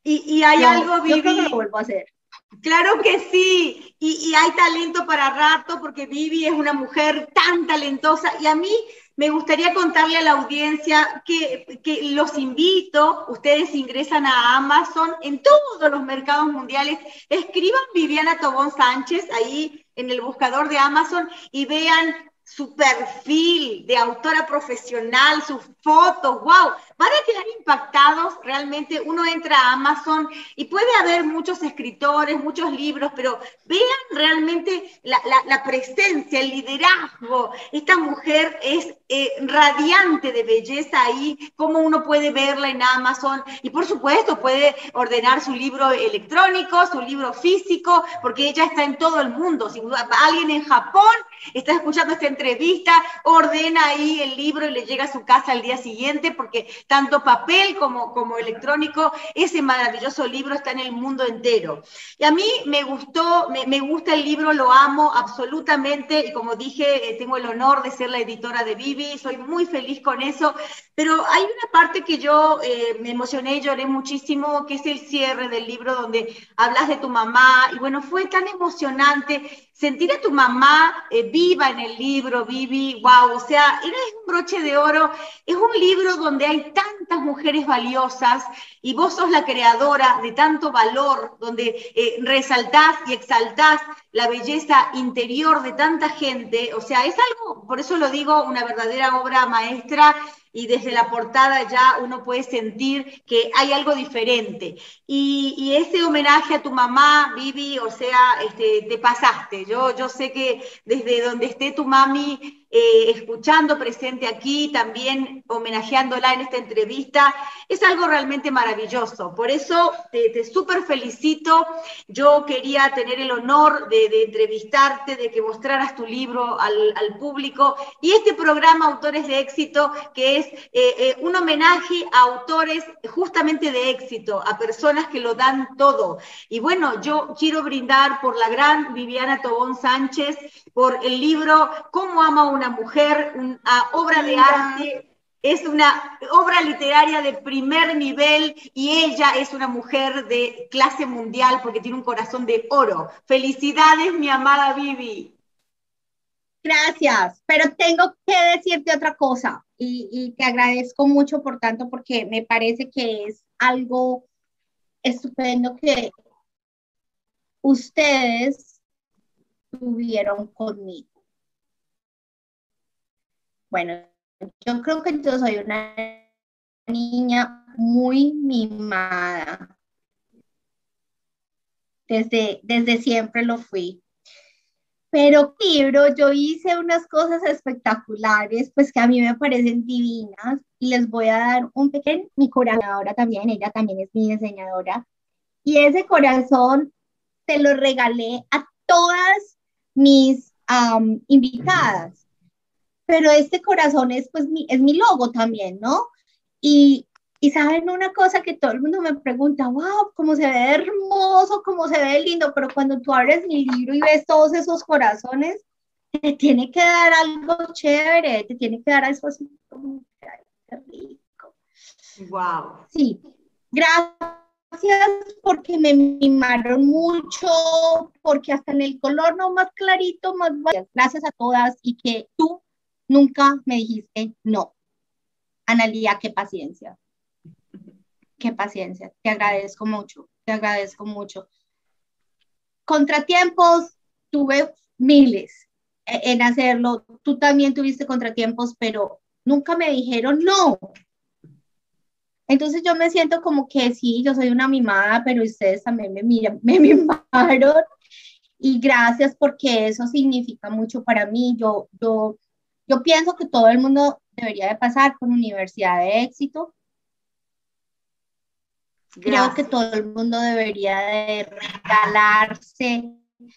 y hay algo, Vivi. Yo creo que lo vuelvo a hacer. Claro que sí, y hay talento para rato porque Vivi es una mujer tan talentosa y a mí me gustaría contarle a la audiencia que los invito, ustedes ingresan a Amazon, en todos los mercados mundiales, escriban Viviana Tobón Sánchez ahí en el buscador de Amazon y vean su perfil de autora profesional, sus fotos, wow, van a quedar impactados. Realmente uno entra a Amazon y puede haber muchos escritores, muchos libros, pero vean realmente la presencia, el liderazgo. Esta mujer es radiante de belleza ahí, como uno puede verla en Amazon, y por supuesto puede ordenar su libro electrónico, su libro físico, porque ella está en todo el mundo. Si alguien en Japón está escuchando esta entrevista, ordena ahí el libro y le llega a su casa al día siguiente, porque tanto papel como electrónico, ese maravilloso libro está en el mundo entero. Y a mí me gustó, me gusta el libro, lo amo absolutamente, y como dije, tengo el honor de ser la editora de Vivi, soy muy feliz con eso, pero hay una parte que yo me emocioné y lloré muchísimo, que es el cierre del libro donde hablas de tu mamá, y bueno, fue tan emocionante sentir a tu mamá viva en el libro, Vivi, wow, o sea, eres un broche de oro, es un libro donde hay tantas mujeres valiosas y vos sos la creadora de tanto valor, donde resaltás y exaltás la belleza interior de tanta gente, o sea, es algo, por eso lo digo, una verdadera obra maestra, y desde la portada ya uno puede sentir que hay algo diferente. Y ese homenaje a tu mamá, Vivi, o sea, te pasaste. Yo sé que desde donde esté tu mami, escuchando, presente aquí, también homenajeándola en esta entrevista, es algo realmente maravilloso. Por eso te súper felicito. Yo quería tener el honor de entrevistarte, de que mostraras tu libro al público, y este programa Autores de Éxito, que es un homenaje a autores justamente de éxito, a personas que lo dan todo. Y bueno, yo quiero brindar por la gran Viviana Tobón Sánchez, por el libro Cómo ama una mujer, una obra de arte, es una obra literaria de primer nivel, y ella es una mujer de clase mundial porque tiene un corazón de oro. Felicidades, mi amada Vivi. Gracias, pero tengo que decirte otra cosa y te agradezco mucho por tanto porque me parece que es algo estupendo que ustedes tuvieron conmigo. Bueno, yo creo que yo soy una niña muy mimada. Desde siempre lo fui. Pero libro, yo hice unas cosas espectaculares, pues que a mí me parecen divinas y les voy a dar un pequeño, mi corazón también, ella también es mi diseñadora, y ese corazón se lo regalé a todas mis invitadas, pero este corazón es pues es mi logo también, ¿no? Y, y saben una cosa que todo el mundo me pregunta, wow, cómo se ve hermoso, cómo se ve lindo, pero cuando tú abres mi libro y ves todos esos corazones, te tiene que dar algo chévere, te tiene que dar algo así como, ay, qué rico. Wow. Sí, gracias porque me mimaron mucho, porque hasta en el color no más clarito, más gracias a todas y que tú nunca me dijiste no. Analía, qué paciencia. Qué paciencia. Te agradezco mucho. Te agradezco mucho. Contratiempos, tuve miles en hacerlo. Tú también tuviste contratiempos, pero nunca me dijeron no. Entonces yo me siento como que sí, yo soy una mimada, pero ustedes también me mimaron. Y gracias porque eso significa mucho para mí. Yo pienso que todo el mundo debería de pasar por Universidad de Éxito. Creo que todo el mundo debería de regalarse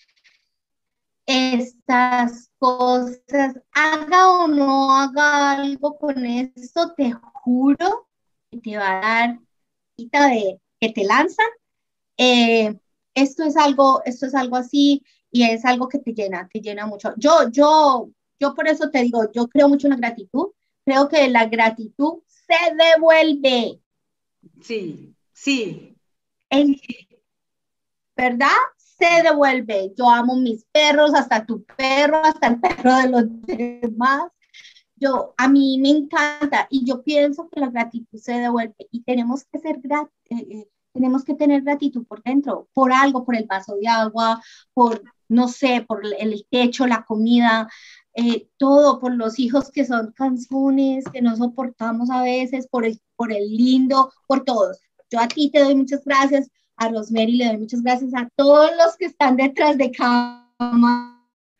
estas cosas. Haga o no haga algo con esto, te juro que te va a dar cita de que te lanzan. Esto es algo así y es algo que te llena mucho. Yo por eso te digo, yo creo mucho en la gratitud. Creo que la gratitud se devuelve. Sí, sí. ¿Verdad? Se devuelve. Yo amo mis perros, hasta tu perro, hasta el perro de los demás. A mí me encanta y yo pienso que la gratitud se devuelve y tenemos que tenemos que tener gratitud por dentro, por algo, por el vaso de agua, por, no sé, por el techo, la comida, todo, por los hijos que son canzones, que no soportamos a veces, por el lindo, por todos. Yo a ti te doy muchas gracias, a Rosemary le doy muchas gracias, a todos los que están detrás de cámaras,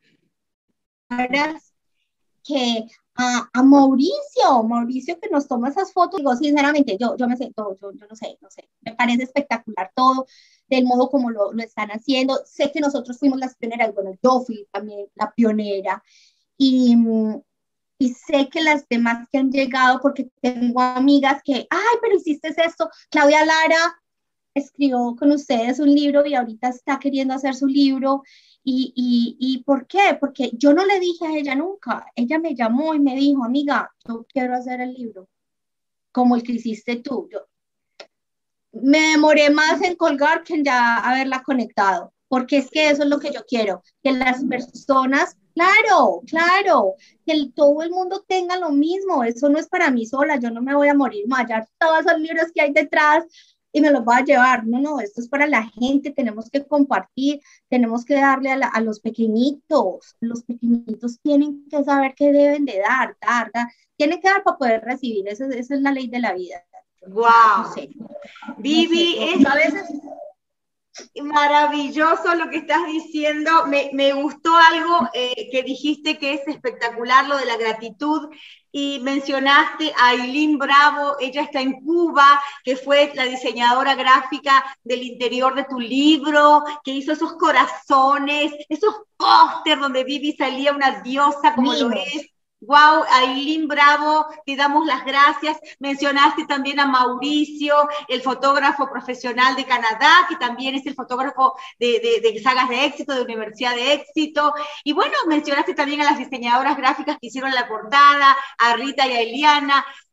que a Mauricio que nos toma esas fotos, digo, sinceramente, yo me sé todo, yo no sé, me parece espectacular todo, del modo como lo están haciendo, sé que nosotros fuimos las pioneras, bueno, yo fui también la pionera, y sé que las demás que han llegado, porque tengo amigas que, ay, pero hiciste esto, Claudia Lara escribió con ustedes un libro y ahorita está queriendo hacer su libro. ¿Y por qué? Porque yo no le dije a ella nunca. Ella me llamó y me dijo, amiga, yo quiero hacer el libro, como el que hiciste tú. Yo me demoré más en colgar que en ya haberla conectado, porque es que eso es lo que yo quiero, que las personas, claro, que todo el mundo tenga lo mismo. Eso no es para mí sola, yo no me voy a morir, me voy a hallar todos los libros que hay detrás y me los voy a llevar. No, esto es para la gente, tenemos que compartir, tenemos que darle a los pequeñitos tienen que saber que deben de dar, tienen que dar para poder recibir, esa es la ley de la vida. Wow. No sé, Vivi, no sé. a veces maravilloso lo que estás diciendo. Me gustó algo que dijiste que es espectacular, lo de la gratitud, y mencionaste a Aileen Bravo. Ella está en Cuba, que fue la diseñadora gráfica del interior de tu libro, que hizo esos corazones, esos póster donde Vivi salía una diosa como lo es. Wow, Aileen Bravo, te damos las gracias. Mencionaste también a Mauricio, el fotógrafo profesional de Canadá, que también es el fotógrafo de sagas de éxito, de Universidad de Éxito. Y bueno, mencionaste también a las diseñadoras gráficas que hicieron la portada, a Rita y a Eliana.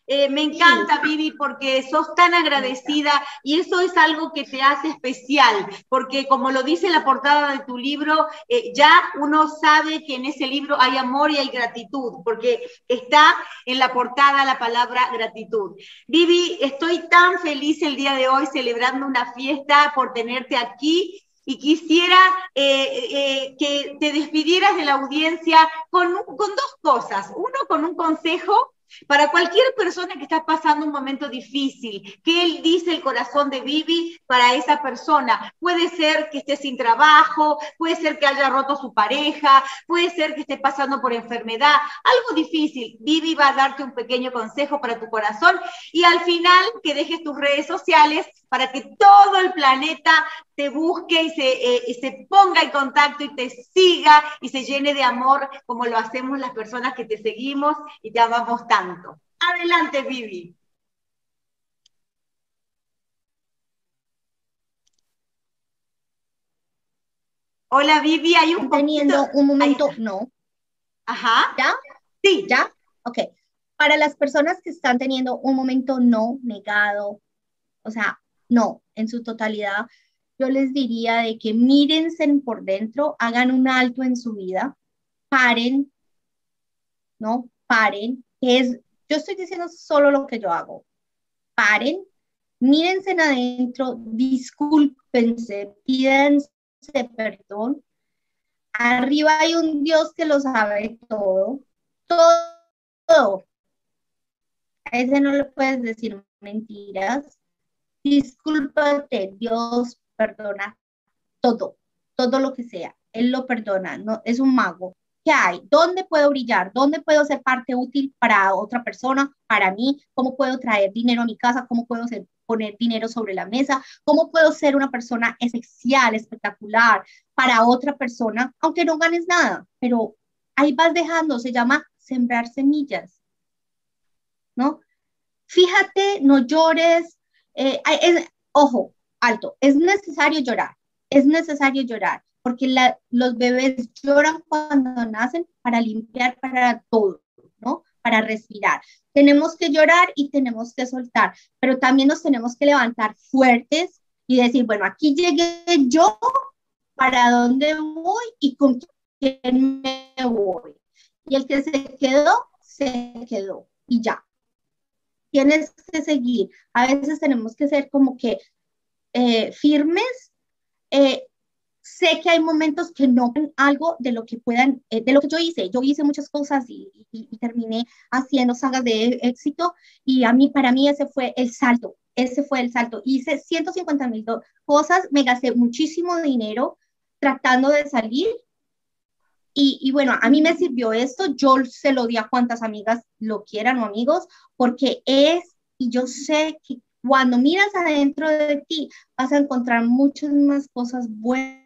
Me encanta, Vivi, porque sos tan agradecida y eso es algo que te hace especial, porque como lo dice la portada de tu libro, ya uno sabe que en ese libro hay amor y hay gratitud, porque está en la portada la palabra gratitud. Vivi, estoy tan feliz el día de hoy celebrando una fiesta por tenerte aquí. Y quisiera que te despidieras de la audiencia con dos cosas. Uno, con un consejo para cualquier persona que está pasando un momento difícil. ¿Qué él dice el corazón de Vivi para esa persona? Puede ser que esté sin trabajo, puede ser que haya roto su pareja, puede ser que esté pasando por enfermedad, algo difícil. Vivi va a darte un pequeño consejo para tu corazón y al final que dejes tus redes sociales para que todo el planeta te busque y se ponga en contacto y te siga y se llene de amor como lo hacemos las personas que te seguimos y te amamos tanto. Adelante, Vivi. Hola, Vivi, hay un teniendo un momento, no. Ajá. ¿Ya? Sí. ¿Ya? Ok. Para las personas que están teniendo un momento no negado, o sea, no, en su totalidad, yo les diría de que mírense por dentro, hagan un alto en su vida, paren, ¿no? Paren, yo estoy diciendo solo lo que yo hago. Paren, mírense adentro, discúlpense, pídense perdón. Arriba hay un Dios que lo sabe todo, todo. A ese no le puedes decir mentiras. Discúlpate, Dios perdona todo lo que sea. Él lo perdona, no, es un mago. ¿Qué hay? ¿Dónde puedo brillar? ¿Dónde puedo ser parte útil para otra persona, para mí? ¿Cómo puedo traer dinero a mi casa? ¿Cómo puedo poner dinero sobre la mesa? ¿Cómo puedo ser una persona especial, espectacular para otra persona, aunque no ganes nada? Pero ahí vas dejando, se llama sembrar semillas, ¿no? Fíjate, no llores, ojo, alto, es necesario llorar, porque los bebés lloran cuando nacen para limpiar, para todo, ¿no? Para respirar. Tenemos que llorar y tenemos que soltar, pero también nos tenemos que levantar fuertes y decir, bueno, aquí llegué yo, ¿para dónde voy y con quién me voy? Y el que se quedó y ya. Tienes que seguir. A veces tenemos que ser como que firmes. Sé que hay momentos que no ven algo de lo que puedan, de lo que yo hice muchas cosas y terminé haciendo sagas de éxito y para mí ese fue el salto, hice 150,000 cosas, me gasté muchísimo dinero tratando de salir y bueno, a mí me sirvió esto, yo se lo di a cuantas amigas lo quieran o amigos, porque y yo sé que cuando miras adentro de ti vas a encontrar muchas más cosas buenas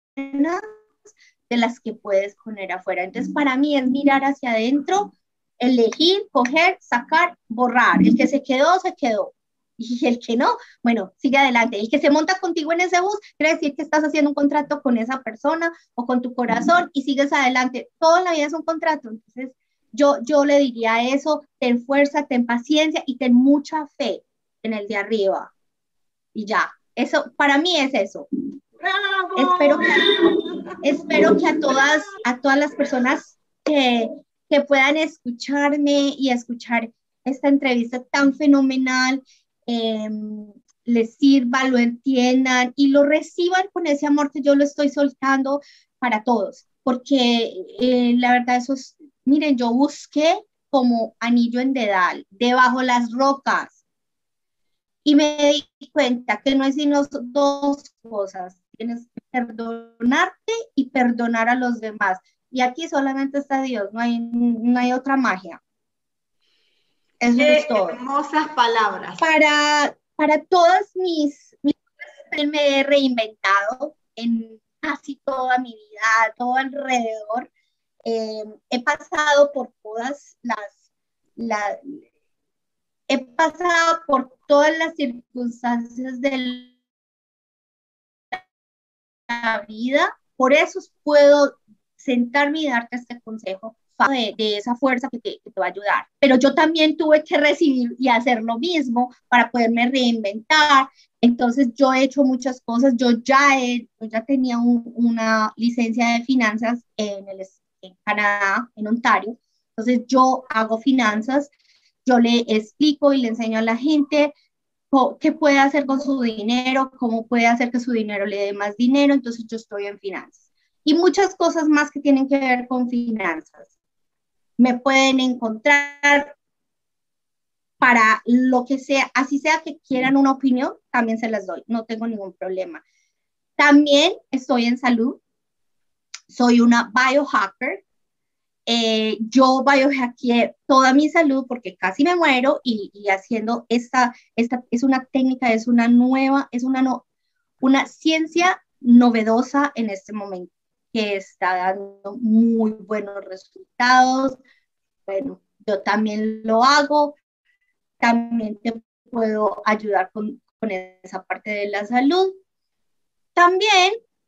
de las que puedes poner afuera. Entonces, para mí es mirar hacia adentro, elegir, coger, sacar, borrar. El que se quedó, se quedó. Y el que no, bueno, sigue adelante. El que se monta contigo en ese bus, quiere decir que estás haciendo un contrato con esa persona o con tu corazón y sigues adelante. Toda la vida es un contrato. Entonces, yo le diría eso, ten fuerza, ten paciencia y ten mucha fe en el de arriba. Y ya, eso, para mí es eso. ¡Bravo! Espero que a todas las personas que puedan escucharme y escuchar esta entrevista tan fenomenal, les sirva, lo entiendan y lo reciban con ese amor que yo lo estoy soltando para todos, porque la verdad miren, yo busqué como anillo en dedal, debajo las rocas, y me di cuenta que no es sino dos cosas, tienes que perdonarte y perdonar a los demás, y aquí solamente está Dios, no hay otra magia. Eso es todo. Hermosas palabras. Para todas mis me he reinventado en casi toda mi vida, a todo alrededor. He pasado por todas he pasado por todas las circunstancias de la vida, por eso puedo sentarme y darte este consejo de esa fuerza que te va a ayudar. Pero yo también tuve que recibir y hacer lo mismo para poderme reinventar. Entonces yo he hecho muchas cosas. Yo ya tenía una licencia de finanzas en Canadá, en Ontario. Entonces yo hago finanzas, yo le explico y le enseño a la gente qué puede hacer con su dinero, cómo puede hacer que su dinero le dé más dinero. Entonces yo estoy en finanzas. Y muchas cosas más que tienen que ver con finanzas. Me pueden encontrar para lo que sea, así sea que quieran una opinión, también se las doy, no tengo ningún problema. También estoy en salud, soy una biohacker. Yo biohackeé toda mi salud porque casi me muero y haciendo esta es una técnica, es una ciencia novedosa en este momento que está dando muy buenos resultados. Bueno, yo también lo hago, también te puedo ayudar con esa parte de la salud. También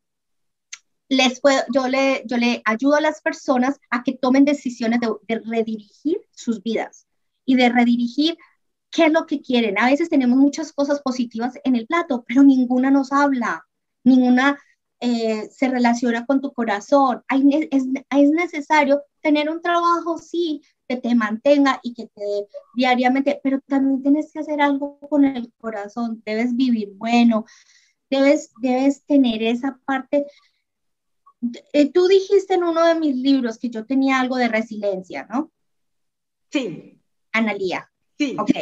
yo le ayudo a las personas a que tomen decisiones de redirigir sus vidas y de redirigir qué es lo que quieren. A veces tenemos muchas cosas positivas en el plato, pero ninguna nos habla, ninguna se relaciona con tu corazón. Es necesario tener un trabajo, sí, que te mantenga y que te dé diariamente, pero también tienes que hacer algo con el corazón. Debes vivir bueno, debes tener esa parte. Tú dijiste en uno de mis libros que yo tenía algo de resiliencia, ¿no? Sí. Analía. Sí. Ok.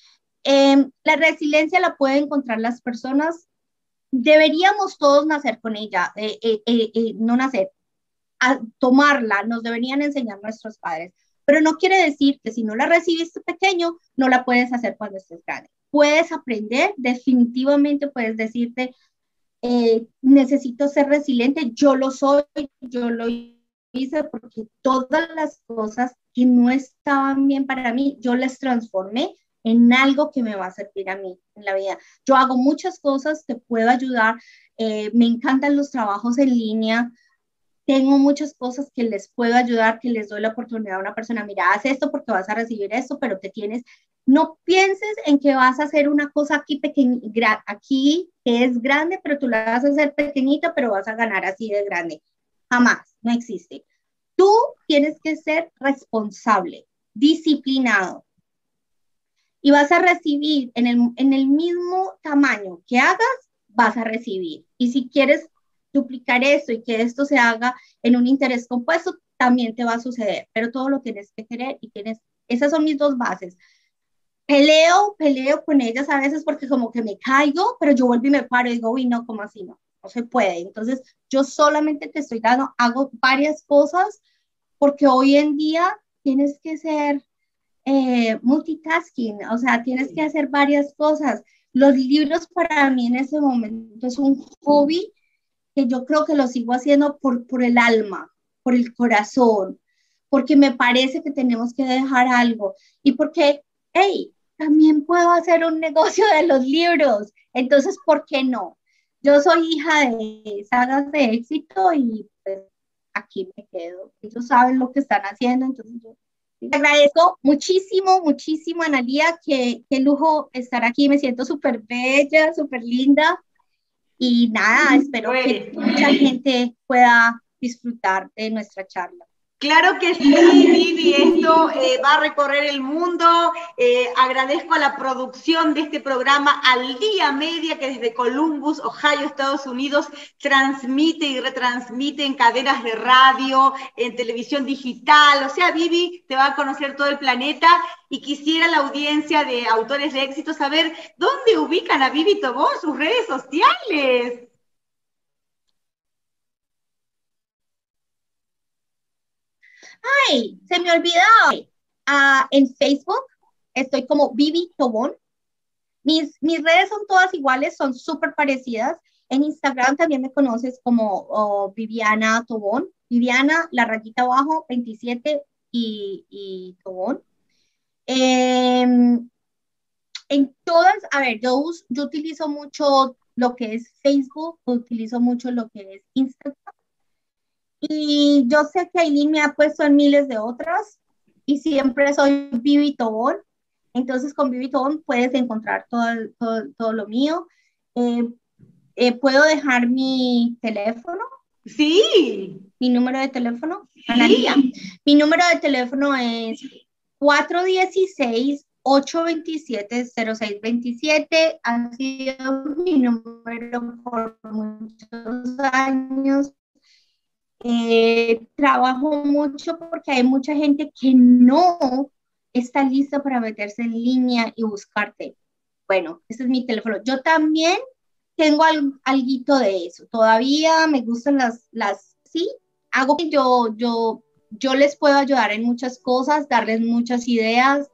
La resiliencia la pueden encontrar las personas. Deberíamos todos nacer con ella, no nacer, a tomarla, nos deberían enseñar nuestros padres. Pero no quiere decir que si no la recibiste pequeño, no la puedes hacer cuando estés grande. Puedes aprender, definitivamente puedes decirte, necesito ser resiliente, yo lo soy, yo lo hice porque todas las cosas que no estaban bien para mí, yo las transformé en algo que me va a servir a mí en la vida. Yo hago muchas cosas, te puedo ayudar, me encantan los trabajos en línea, tengo muchas cosas que les puedo ayudar, que les doy la oportunidad a una persona, mira, haz esto porque vas a recibir esto, pero no pienses en que vas a hacer una cosa aquí aquí que es grande, pero tú la vas a hacer pequeñita, pero vas a ganar así de grande. Jamás, no existe. Tú tienes que ser responsable, disciplinado, y vas a recibir en el mismo tamaño que hagas, vas a recibir. Y si quieres duplicar esto y que esto se haga en un interés compuesto, también te va a suceder, pero todo lo tienes que querer y esas son mis dos bases. Peleo con ellas a veces porque como que me caigo, pero yo vuelvo y me paro y digo, uy, no, ¿cómo así? No se puede. Entonces, yo solamente te estoy dando, hago varias cosas porque hoy en día tienes que ser multitasking, o sea, tienes que hacer varias cosas. Los libros para mí en ese momento es un hobby que yo creo que lo sigo haciendo por el alma, por el corazón, porque me parece que tenemos que dejar algo y porque, hey, también puedo hacer un negocio de los libros, entonces, ¿por qué no? Yo soy hija de sagas de éxito y pues aquí me quedo. Ellos saben lo que están haciendo, entonces yo te agradezco muchísimo, muchísimo, Analía, qué lujo estar aquí, me siento súper bella, súper linda y nada, espero que mucha gente pueda disfrutar de nuestra charla. Claro que sí, Vivi, esto va a recorrer el mundo. Agradezco a la producción de este programa Al Día Media, que desde Columbus, Ohio, Estados Unidos, transmite y retransmite en cadenas de radio, en televisión digital. O sea, Vivi te va a conocer todo el planeta y quisiera la audiencia de Autores de Éxito saber dónde ubican a Vivi Tobón, sus redes sociales. ¡Ay! Se me olvidó. En Facebook estoy como Vivi Tobón. Mis redes son todas iguales, son súper parecidas. En Instagram también me conoces como Viviana Tobón. Viviana, la rayita abajo, 27 y Tobón. En todas, a ver, yo utilizo mucho lo que es Facebook, utilizo mucho lo que es Instagram. Y yo sé que Aileen me ha puesto en miles de otras y siempre soy Vivi Tobón. Entonces con Vivi Tobón puedes encontrar todo lo mío. ¿Puedo dejar mi teléfono? Sí. Mi número de teléfono, Analía. Mi número de teléfono es 416-827-0627. Ha sido mi número por muchos años. Trabajo mucho porque hay mucha gente que no está lista para meterse en línea y buscarte. Bueno, ese es mi teléfono. Yo también tengo alguito de eso. Todavía me gustan sí, hago que yo les puedo ayudar en muchas cosas, darles muchas ideas.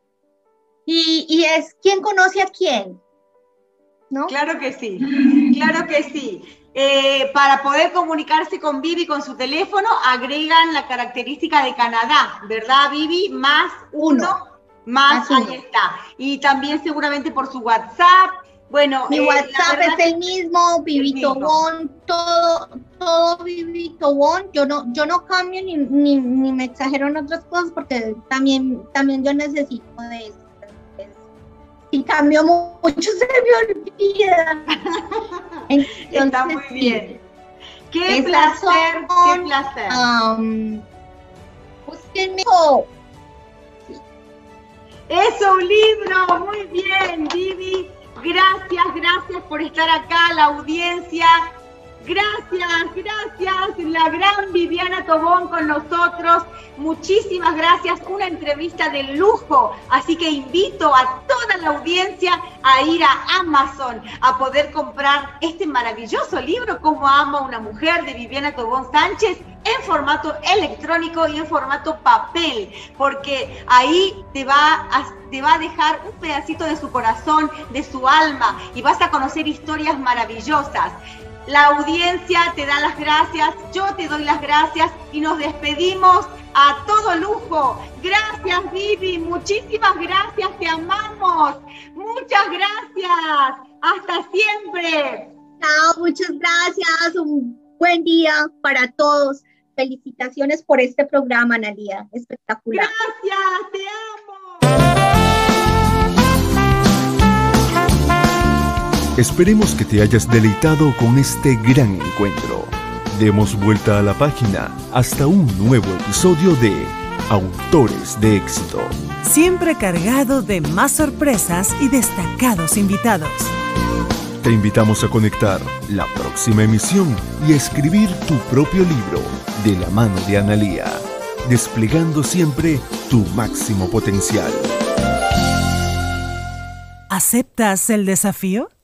Y es quién conoce a quién, ¿no? Claro que sí, claro que sí. Para poder comunicarse con Vivi con su teléfono, agregan la característica de Canadá, ¿verdad, Vivi? +1, ahí está. Y también seguramente por su WhatsApp. Bueno, mi WhatsApp es el mismo, Vivi Tobón, todo Vivi Tobón. Yo no cambio ni me exagero en otras cosas porque también yo necesito de eso. Si cambio mucho se me olvida. Entonces, está muy bien. Qué placer, qué placer. Búsquenme. Eso, un libro, muy bien, Vivi. Gracias por estar acá, la audiencia. Gracias, la gran Viviana Tobón con nosotros. Muchísimas gracias, una entrevista de lujo. Así que invito a toda la audiencia a ir a Amazon a poder comprar este maravilloso libro, Cómo amo a una mujer, de Viviana Tobón Sánchez, en formato electrónico y en formato papel, porque ahí te va a dejar un pedacito de su corazón, de su alma, y vas a conocer historias maravillosas. La audiencia te da las gracias, yo te doy las gracias y nos despedimos a todo lujo. Gracias, Vivi, muchísimas gracias, te amamos. Muchas gracias, hasta siempre. Chao, muchas gracias, un buen día para todos. Felicitaciones por este programa, Analía, espectacular. Gracias, te amo. Esperemos que te hayas deleitado con este gran encuentro. Demos vuelta a la página hasta un nuevo episodio de Autores de Éxito. Siempre cargado de más sorpresas y destacados invitados. Te invitamos a conectar la próxima emisión y a escribir tu propio libro de la mano de Analía, desplegando siempre tu máximo potencial. ¿Aceptas el desafío?